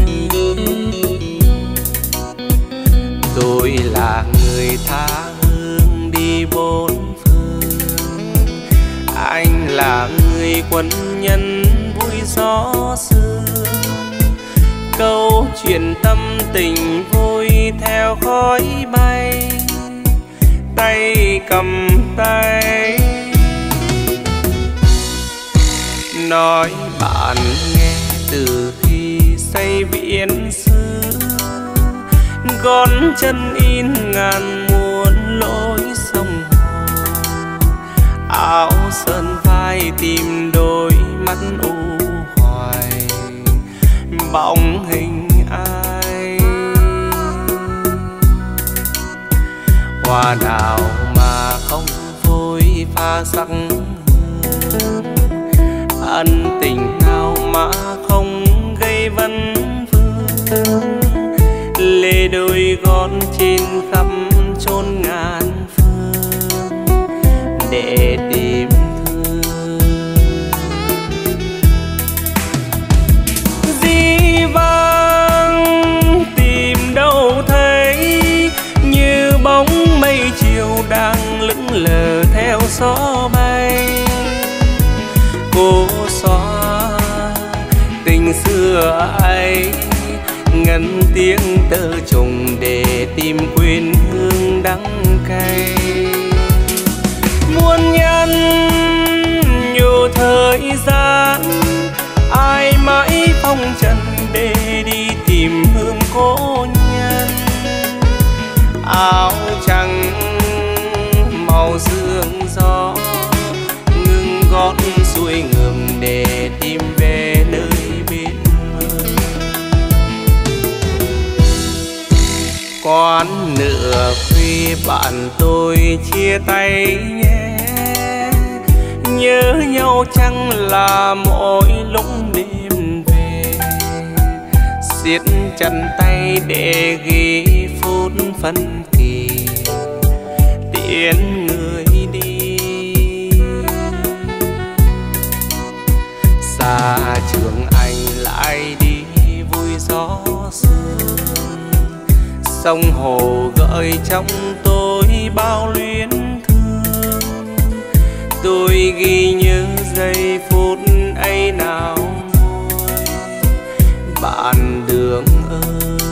Speaker 3: Tôi là người tha hương đi bốn phương, anh là người quân nhân vui gió sương. Câu chuyện tâm tình vui theo khói bay, tay cầm tay. Nói bạn nghe từ khi xây viễn xưa, gót chân in ngàn muôn lối sông hồ. Áo sơn vai tìm đôi mắt u hoài, bóng hình ai. Hoa nào mà không phôi pha sắc hương, ân tình nào mà không gây vấn vương. Lê đôi gót trên khắp chốn ngàn phương để tìm thương. Dĩ vãng tìm đâu thấy, như bóng mây chiều đang lững lờ theo gió bay. Cố xóa tình xưa ấy, ngân tiếng tơ trùng để tìm quên hương đắng cay. Muôn nhân nhủ thời gian, ai mãi phong trần để đi tìm hương cố nhân. Áo trắng màu sương gió, ngừng gót xuôi ngược để tìm về nơi bên mơ. Quán nửa khuya bạn tôi chia tay nhé, nhớ nhau chẳng là mỗi lúc đêm về, siết chặt tay để ghi phút phân kỳ tiễn người đi. Xa trường anh lại đi vui gió sương, sông hồ gợi trong tôi bao luyến thương. Tôi ghi nhớ giây phút ấy nào vui bạn đường ơi.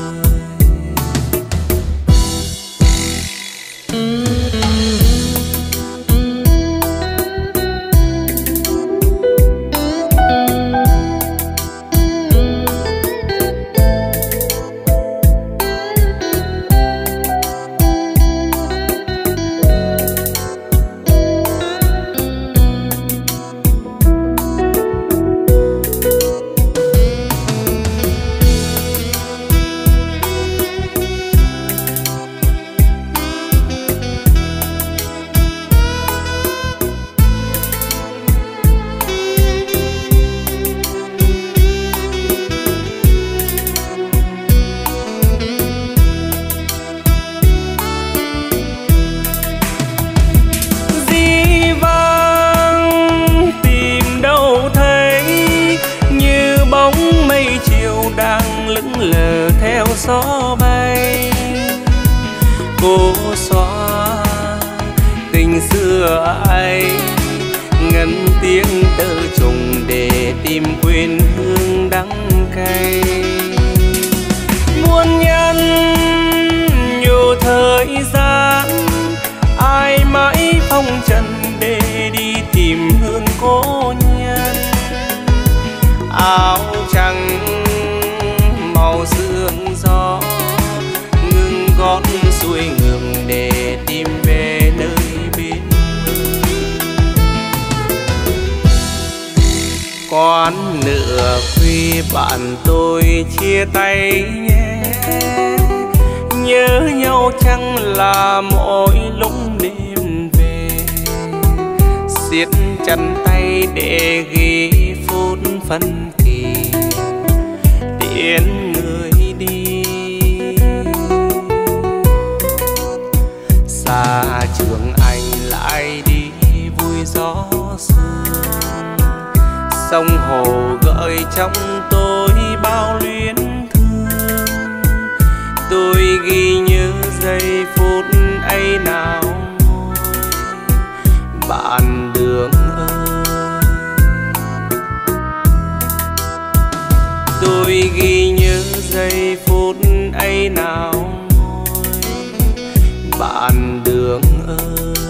Speaker 3: Gió bay cố xóa tình xưa ấy, ngân tiếng tơ trùng để tìm quên hương đắng cay. Muôn nhân nhiều thời gian, ai mãi phong trần để đi tìm hương cố nhân. Áo trắng màu sương gió, ngừng gót xuôi ngược để tìm về nơi bên mơ. Quán nửa khuya bạn tôi chia tay nhé, nhớ nhau chẳng là mỗi lúc đêm về, siết chặt tay để ghi phút phân kỳ tiễn người đi. Xa trường anh lại đi vui gió sương, sông hồ gợi trong tôi bao luyến thương. Tôi ghi nhớ giây phút ấy nào vui bạn đường ơi. Tôi ghi nhớ giây phút ấy nào vui bạn đường ơi.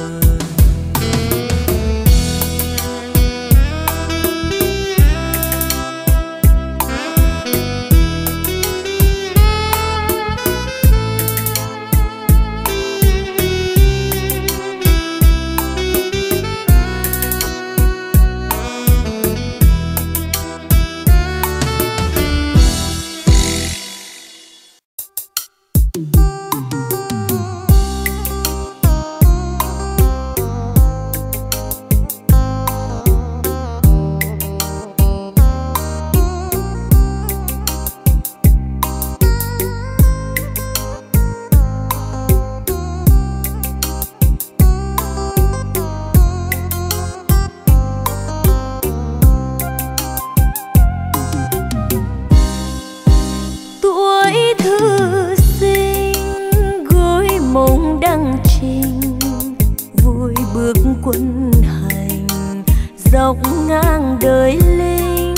Speaker 2: dọc ngang đời lính.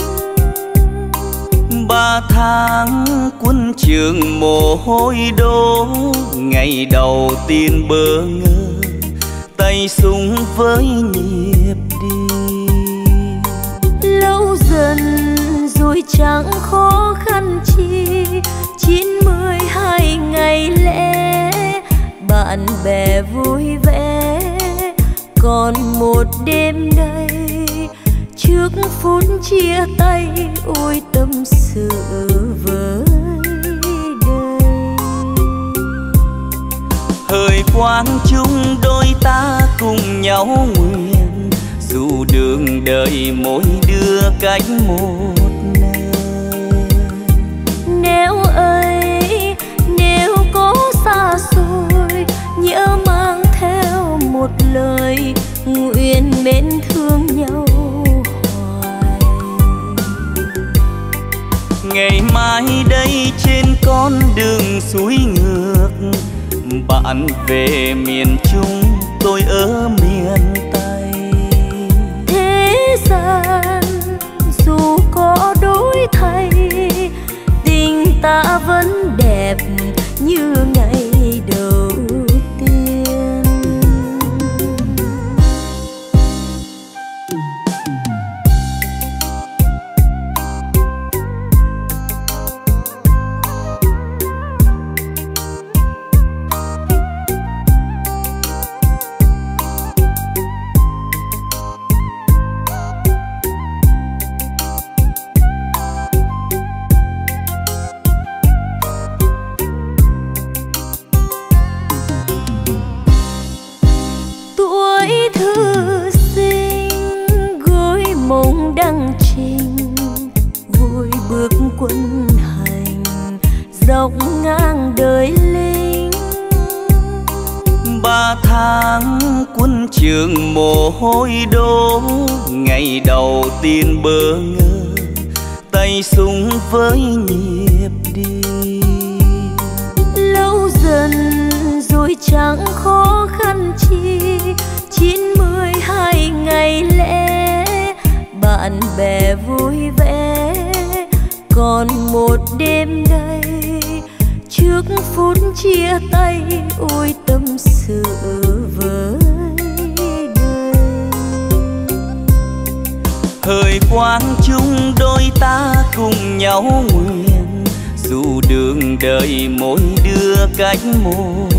Speaker 1: 3 tháng quân trường mồ hôi đổ, ngày đầu tiên bỡ ngỡ tay súng với nhịp đi.
Speaker 2: dần rồi chẳng khó khăn chi, 92 ngày lễ bạn bè vui vẻ, còn một đêm đây trước phút chia tay ôi tâm sự với đời.
Speaker 1: Hỡi quang chung đôi ta cùng nhau nguyện, dù đường đời mỗi đứa cách một nơi.
Speaker 2: Nếu có xa xôi, nhớ mang theo một lời nguyện mến thương nhau hoài.
Speaker 1: Ngày mai đây trên con đường suối ngược, bạn về miền Trung, tôi ở miền Tây.
Speaker 2: Thế gian dù có đổi thay, tình ta vẫn đẹp như ngày đầu tiên. Quân hành dọc ngang đời lính,
Speaker 1: 3 tháng quân trường mồ hôi đổ, ngày đầu tiên bỡ ngỡ tay súng với nhịp đi.
Speaker 2: Lâu dần rồi chẳng khó khăn chi, 92 ngày lễ bạn bè vui vẻ, còn một đêm đây trước phút chia tay ôi tâm sự với đời.
Speaker 1: Hỡi quang chung đôi ta cùng nhau nguyện, dù đường đời mỗi đứa cách một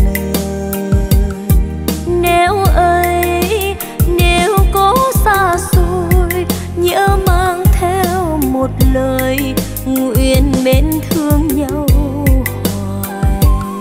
Speaker 1: nơi.
Speaker 2: Nếu có xa xôi, nhớ mang theo một lời nguyện mến thương nhau hoài.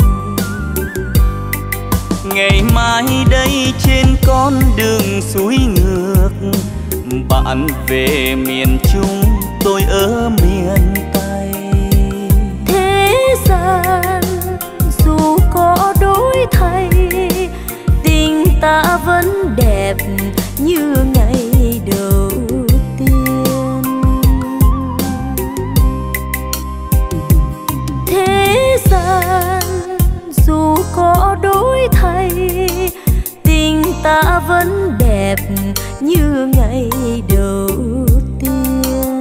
Speaker 1: Ngày mai đây trên con đường suối ngược, bạn về miền Trung, tôi ở miền Tây.
Speaker 2: Thế gian dù có đổi thay, tình ta vẫn đẹp như ngày đầu tiên. Thế gian dù có đổi thay, tình ta vẫn đẹp như ngày đầu tiên.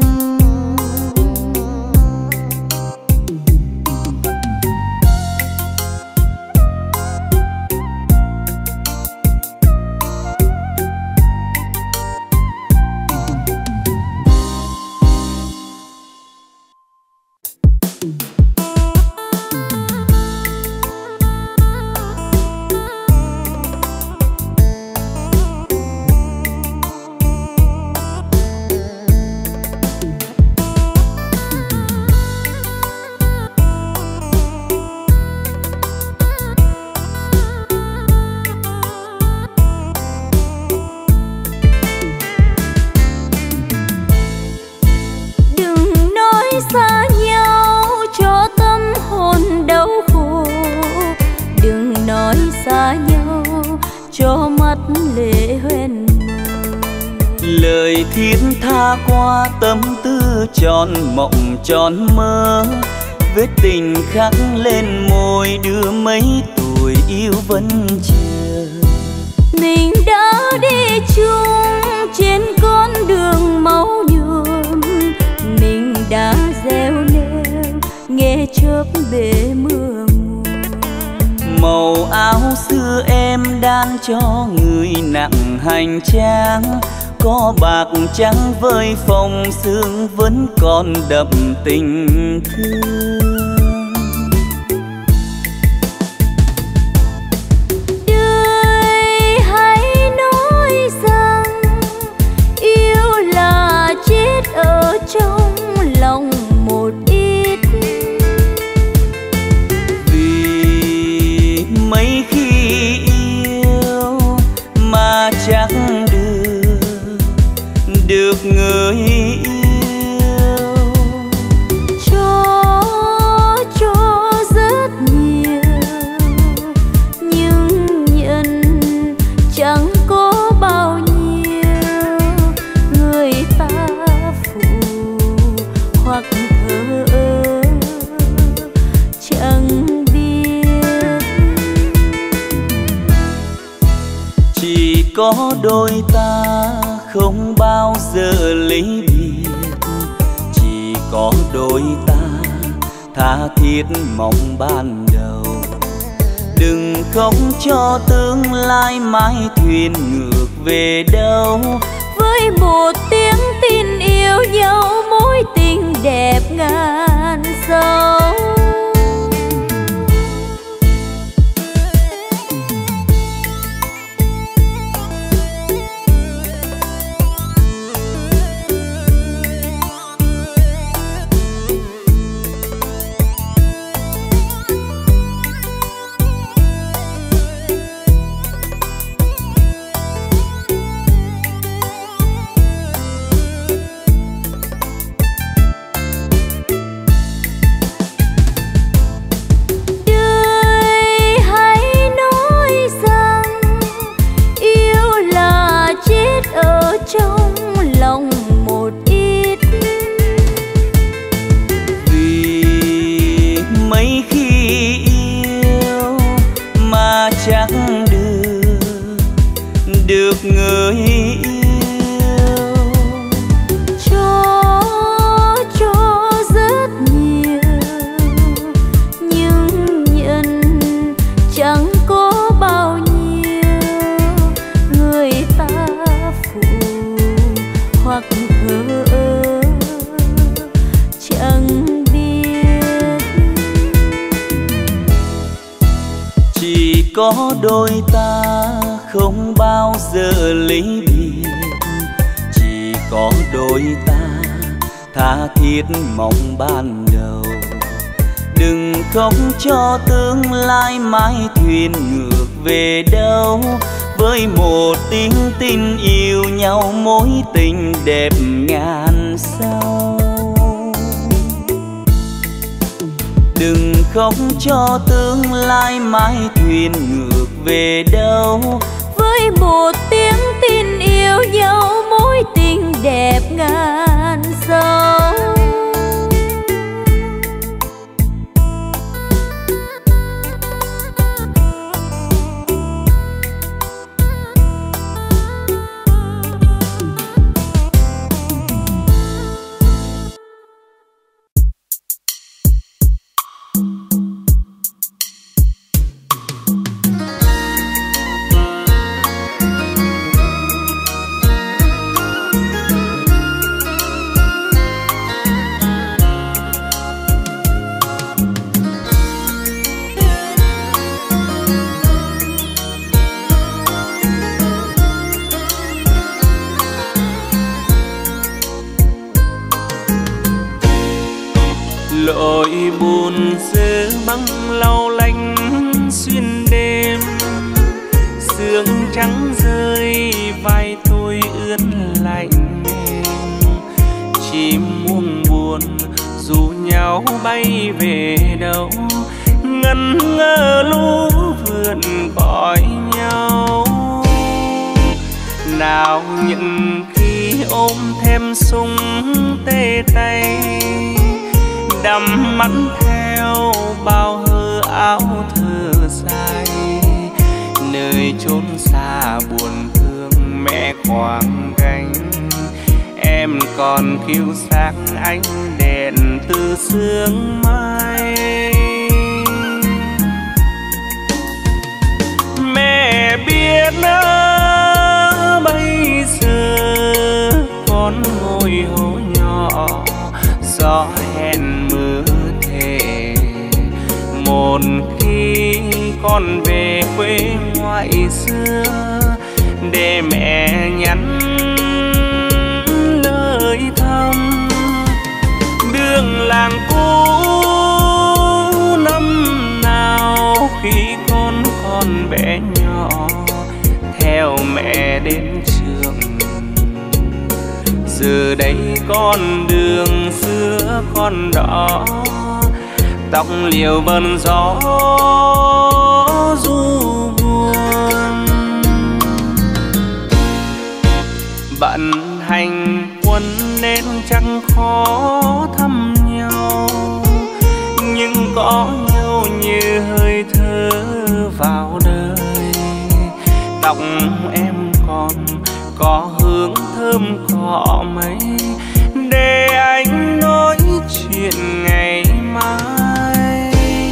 Speaker 1: Lời thiết tha qua tâm tư tròn mộng tròn mơ, vết tình khắc lên môi đưa mấy tuổi yêu vẫn chờ.
Speaker 2: Mình đã đi chung trên con đường máu nhuộm, mình đã gieo nêu nghe chớp bể mưa mùa.
Speaker 1: Màu áo xưa em đan cho người nặng hành trang, có bạc trắng với phong sương vẫn còn đậm tình thương.
Speaker 2: Đời hãy nói rằng yêu là chết ở trong lòng một ít,
Speaker 1: vì mấy khi yêu mà chẳng được người yêu.
Speaker 2: Cho rất nhiều nhưng nhận chẳng có bao nhiêu. Người ta phụ hoặc thờ ơ chẳng biết.
Speaker 1: Chỉ có đôi ta không bao giờ ly biệt, chỉ có đôi ta tha thiết mong ban đầu. Đừng khóc cho tương lai mai thuyền ngược về đâu.
Speaker 2: Với một tiếng tin yêu nhau mối tình đẹp ngàn dấu. Trong lòng một ít,
Speaker 1: vì mấy khi yêu mà chẳng được người yêu.
Speaker 2: Cho rất nhiều nhưng nhận chẳng có bao nhiêu. Người ta hoặc thờ ơ chẳng biết.
Speaker 1: Chỉ có đôi ta không bao giờ ly biệt, chỉ có đôi ta tha thiết mong ban đầu. Đừng khóc cho tương lai mai thuyền ngược về đâu. Với một tiếng tin yêu nhau mối tình đẹp ngàn sao. Đừng khóc cho tương lai mai thuyền ngược về đâu.
Speaker 2: Với một tiếng tin yêu nhau mối tình đẹp ngàn dấu.
Speaker 3: Lội buồn dơ băng lau lanh xuyên đêm. Sương trắng rơi vai tôi ướt lạnh mềm. Chim muông buồn rủ nhau bay về đâu. Ngẩn ngơ lũ vườn gọi nhau. Nào những khi ôm thêm súng tê tay, đắm mắt theo bao hơ áo thơ dài. Nơi chốn xa buồn thương mẹ quàng cánh. Em còn khiêu xác ánh đèn từ sương mai. Mẹ biết bây giờ một khi con về quê ngoại xưa để mẹ nhắn lời thăm. Đường làng cũ năm nào khi con còn bé nhỏ theo mẹ đến trường, giờ đây con đường xưa con đỏ, tóc liều bần gió du buồn. Bận hành quân nên chẳng khó thăm nhau, nhưng có nhau như hơi thở vào đời. Tóc em còn có hương thơm cỏ mây, để anh nói chuyện ngày mai.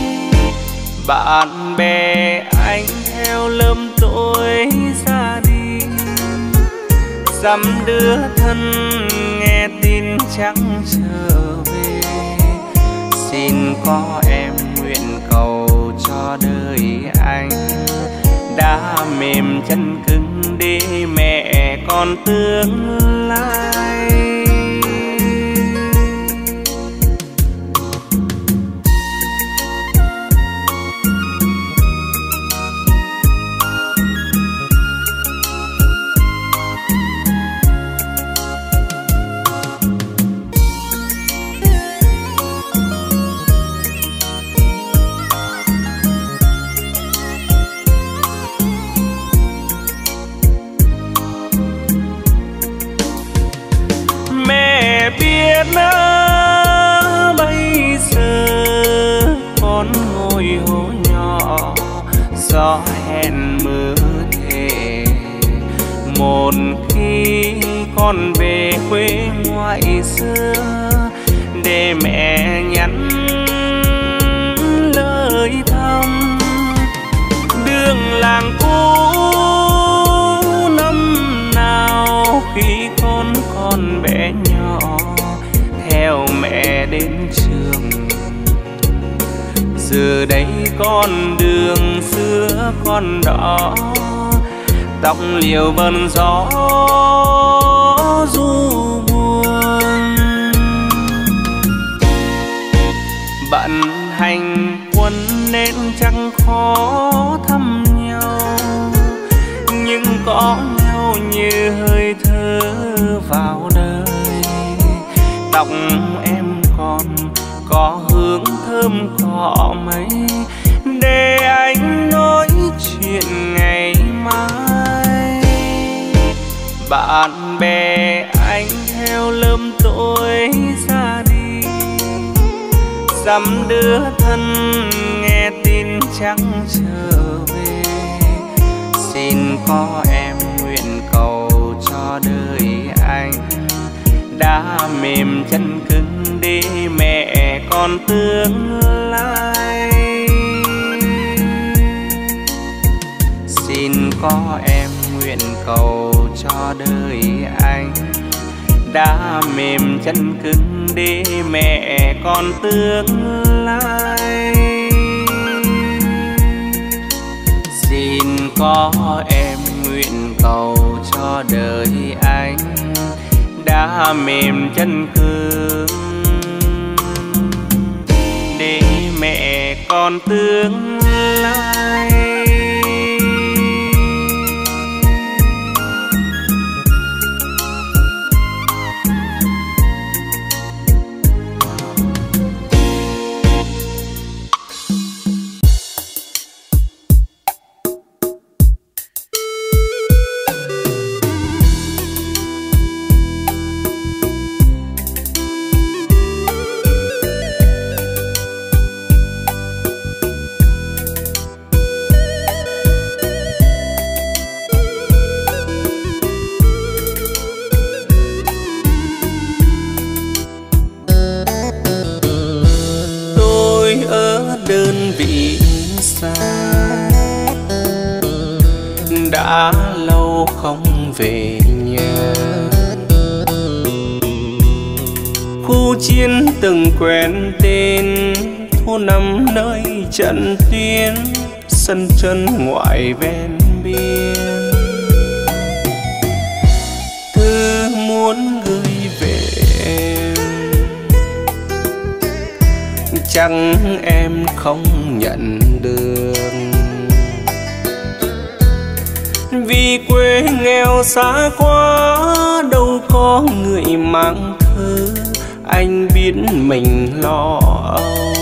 Speaker 3: Bạn bè anh theo lớp tôi ra đi, dăm đứa thân nghe tin chẳng trở về. Xin có em nguyện cầu cho đời anh đã mềm chân cứng để mẹ con tương lai. Bây giờ con ngồi hồ nhỏ, gió hẹn mưa thề. Một khi con về quê ngoại xưa để mẹ nhắn lời thăm. Đường làng cũ năm nào khi con còn bé nhỏ theo mẹ đến trường, giờ đây con đường xưa con đỏ, tóc liều bần gió du buồn. Bận hành quân nên chẳng khó thăm nhau, nhưng có nhau như hơi thở vào đời. Tóc em còn có hương thơm cỏ mây, để anh nói chuyện ngày mai. Bạn bè anh theo lớp tôi ra đi, dăm đứa thân nghe tin chẳng trở về. Xin có em nguyện cầu cho đời anh đã mềm chân cứng để mẹ con tương lai. Xin có em nguyện cầu cho đời anh đã mềm chân cứng để mẹ con tương lai. Xin có em nguyện cầu cho đời anh đã mềm chân cứng để mẹ con tương lai. Đã lâu không về nhà, khu chiến từng quen tên thu nằm nơi trận tuyến, sân chân ngoại ven biên. Thư muốn gửi về em, chẳng em không nhận được, vì quê nghèo xa quá đâu có người mang thư, anh biết mình lo âu.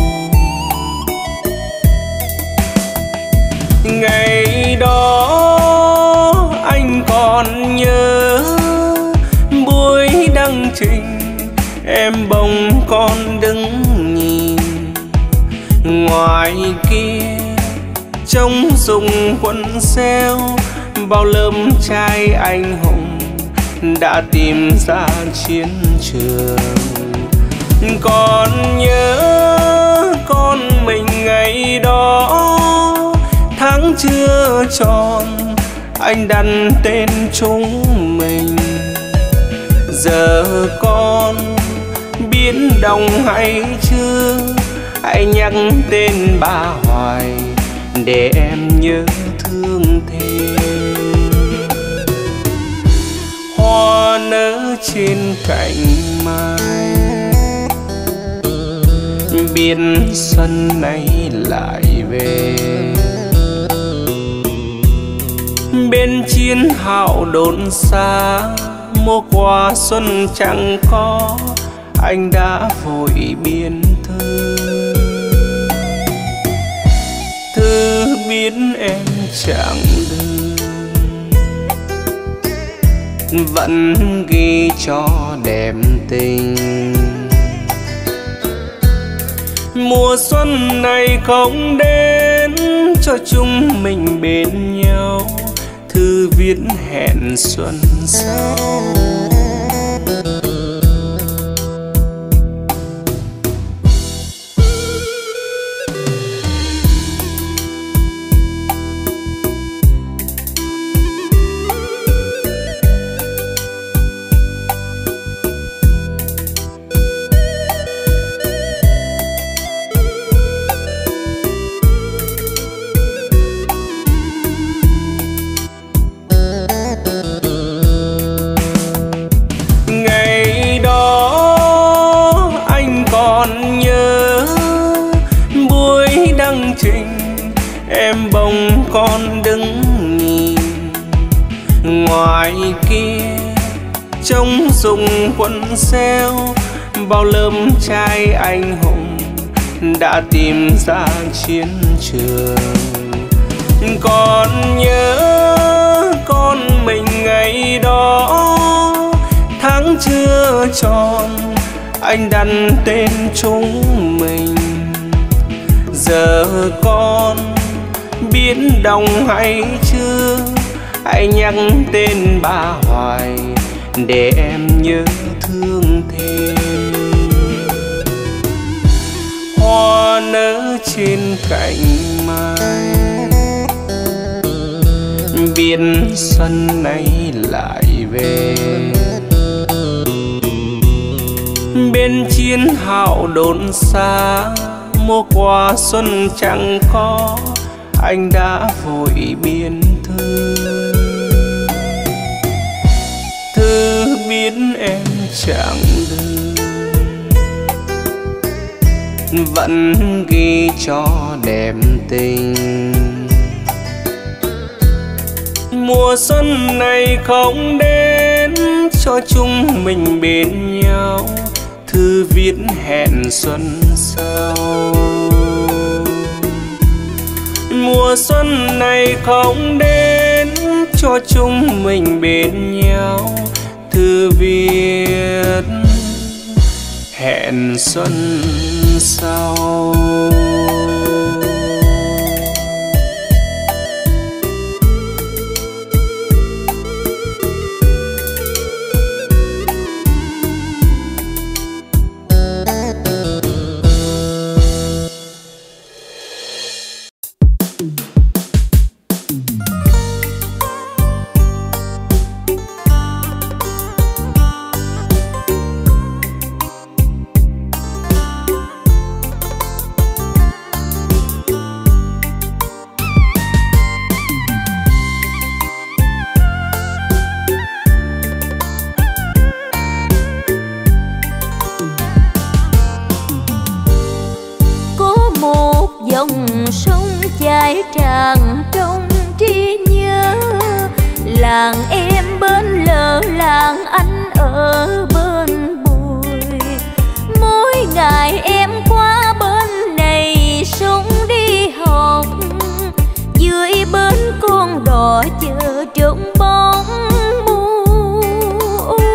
Speaker 3: Ngày đó anh còn nhớ buổi đăng trình, em bồng con đứng nhìn ngoài kia trông dùng quân xeo, bao lớp trai anh hùng đã tìm ra chiến trường. Còn nhớ con mình ngày đó, tháng chưa tròn anh đặt tên chúng mình. Giờ con biết đồng hay chưa, hãy nhắc tên bà hoài để em nhớ thương thêm. Hoa nở trên cành mai, biết xuân nay lại về. Bên chiến hào đồn xa, mùa qua xuân chẳng có, anh đã vội biên thư. Thư biết em chẳng đường, vẫn ghi cho đẹp tình. Mùa xuân này không đến cho chúng mình bên nhau, thư viết hẹn xuân sau. Em bồng con đứng nhìn ngoài kia trông dùng quân xeo, bao lớp trai anh hùng đã tìm ra chiến trường. Còn nhớ con mình ngày đó, tháng chưa tròn anh đặt tên chúng mình. Giờ con biết đồng hay chưa, hãy nhắc tên bà hoài để em nhớ thương thêm. Hoa nở trên cành mai, biết xuân nay lại về. Bên chiến hào đồn xa, mùa qua xuân chẳng có, anh đã vội biên thư. Thư biết em chẳng đường, vẫn ghi cho đẹp tình. Mùa xuân này không đến cho chúng mình bên nhau, thư viết hẹn xuân sau. Mùa xuân này không đến cho chúng mình bên nhau, thư viết hẹn xuân sau.
Speaker 2: dòng sông chảy tràn trong trí nhớ. Làng em bên lỡ, làng anh ở bên bùi. Mỗi ngày em qua bên này sống đi học, dưới bến con đò chờ trông bóng mù.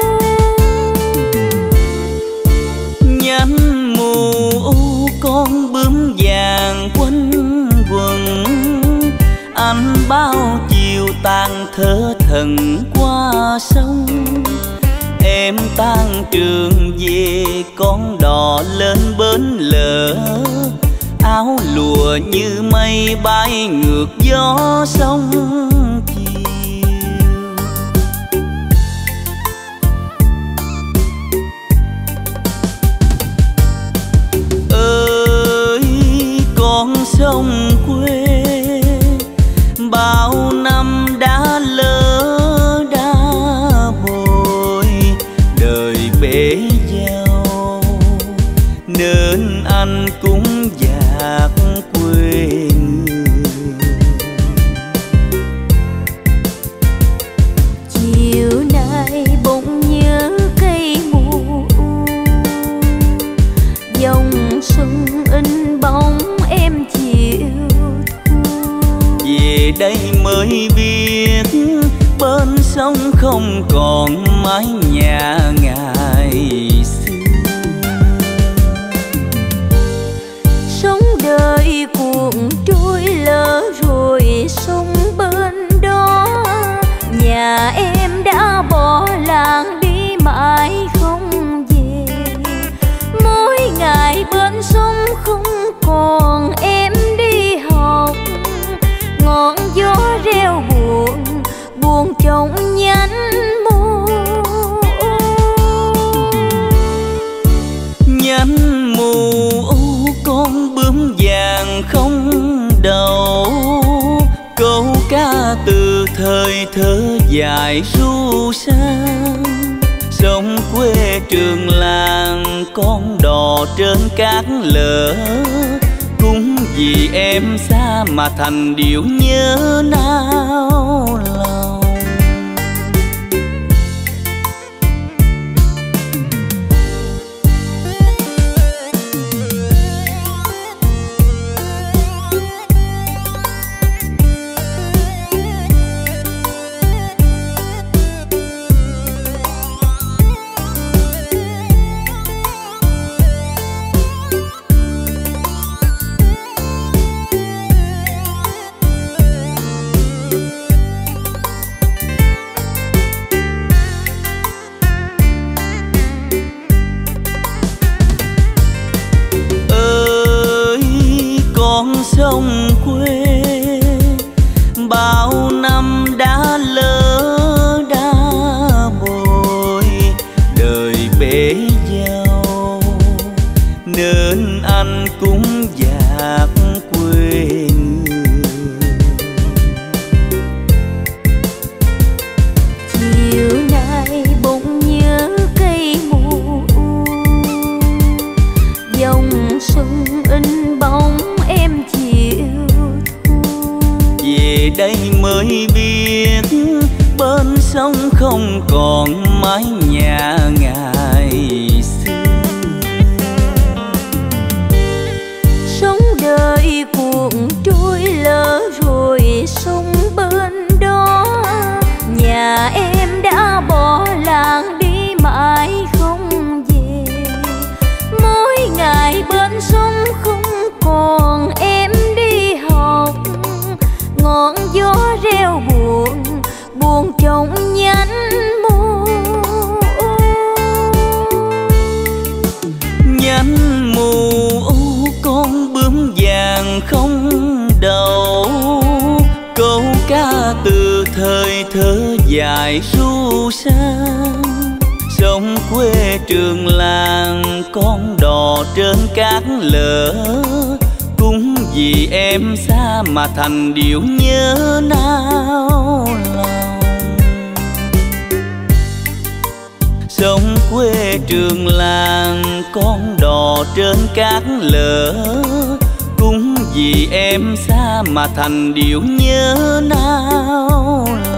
Speaker 1: Nhánh mù con bướm vàng quanh quần, anh bao chiều tàn thở thần qua sông. Em tan trường về con đò lên bến lỡ, áo lụa như mây bay ngược gió sông chiều. Ơi con sông quê, bao năm đã lỡ đã bồi, đời bể dâu nên anh cũng dạt quê người.
Speaker 2: Chiều nay bỗng nhớ cây mù, dòng sông in bóng em chiều thu.
Speaker 1: Về đây mới biết bên sông không còn mái nhà ngày xưa.
Speaker 2: Sống đời cuộn trôi lỡ rồi sông bên đó, nhà em đã bỏ làng đi mãi không về. Mỗi ngày bên sông không còn em đi học, ngọn gió reo buồn buồn trong nhánh mù.
Speaker 1: Nhánh mù con bướm vàng không đầu, câu ca từ thời thơ dài ru sang. Sông quê trường làng con đò trên cát lỡ, cũng vì em xa mà thành điệu nhớ nao lòng. Sông quê bao năm đã lỡ đã bồi, đời bể dâu nên anh cũng dạt quê người.
Speaker 2: Chiều nay bỗng nhớ cây mù, dòng sông in bóng em chiều thu.
Speaker 1: Về đây mới biết bên sông không còn mái nhà ngày xưa.
Speaker 2: Sống đời cuộn trôi lỡ rồi sông bên đó, nhà em đã bỏ làng đi mãi không về. Mỗi ngày bên sông không còn em đi học, ngọn gió reo buồn buồn trong nhánh mù.
Speaker 1: Nhánh mù con bướm vàng không đầu, câu ca từ thời thơ dài ru sang. Sông quê trường làng con đò trên cát lỡ, cũng vì em xa mà thành điệu nhớ nao lòng. Sông quê trường làng con đò trên cát lỡ, cũng vì em xa mà thành điệu nhớ nao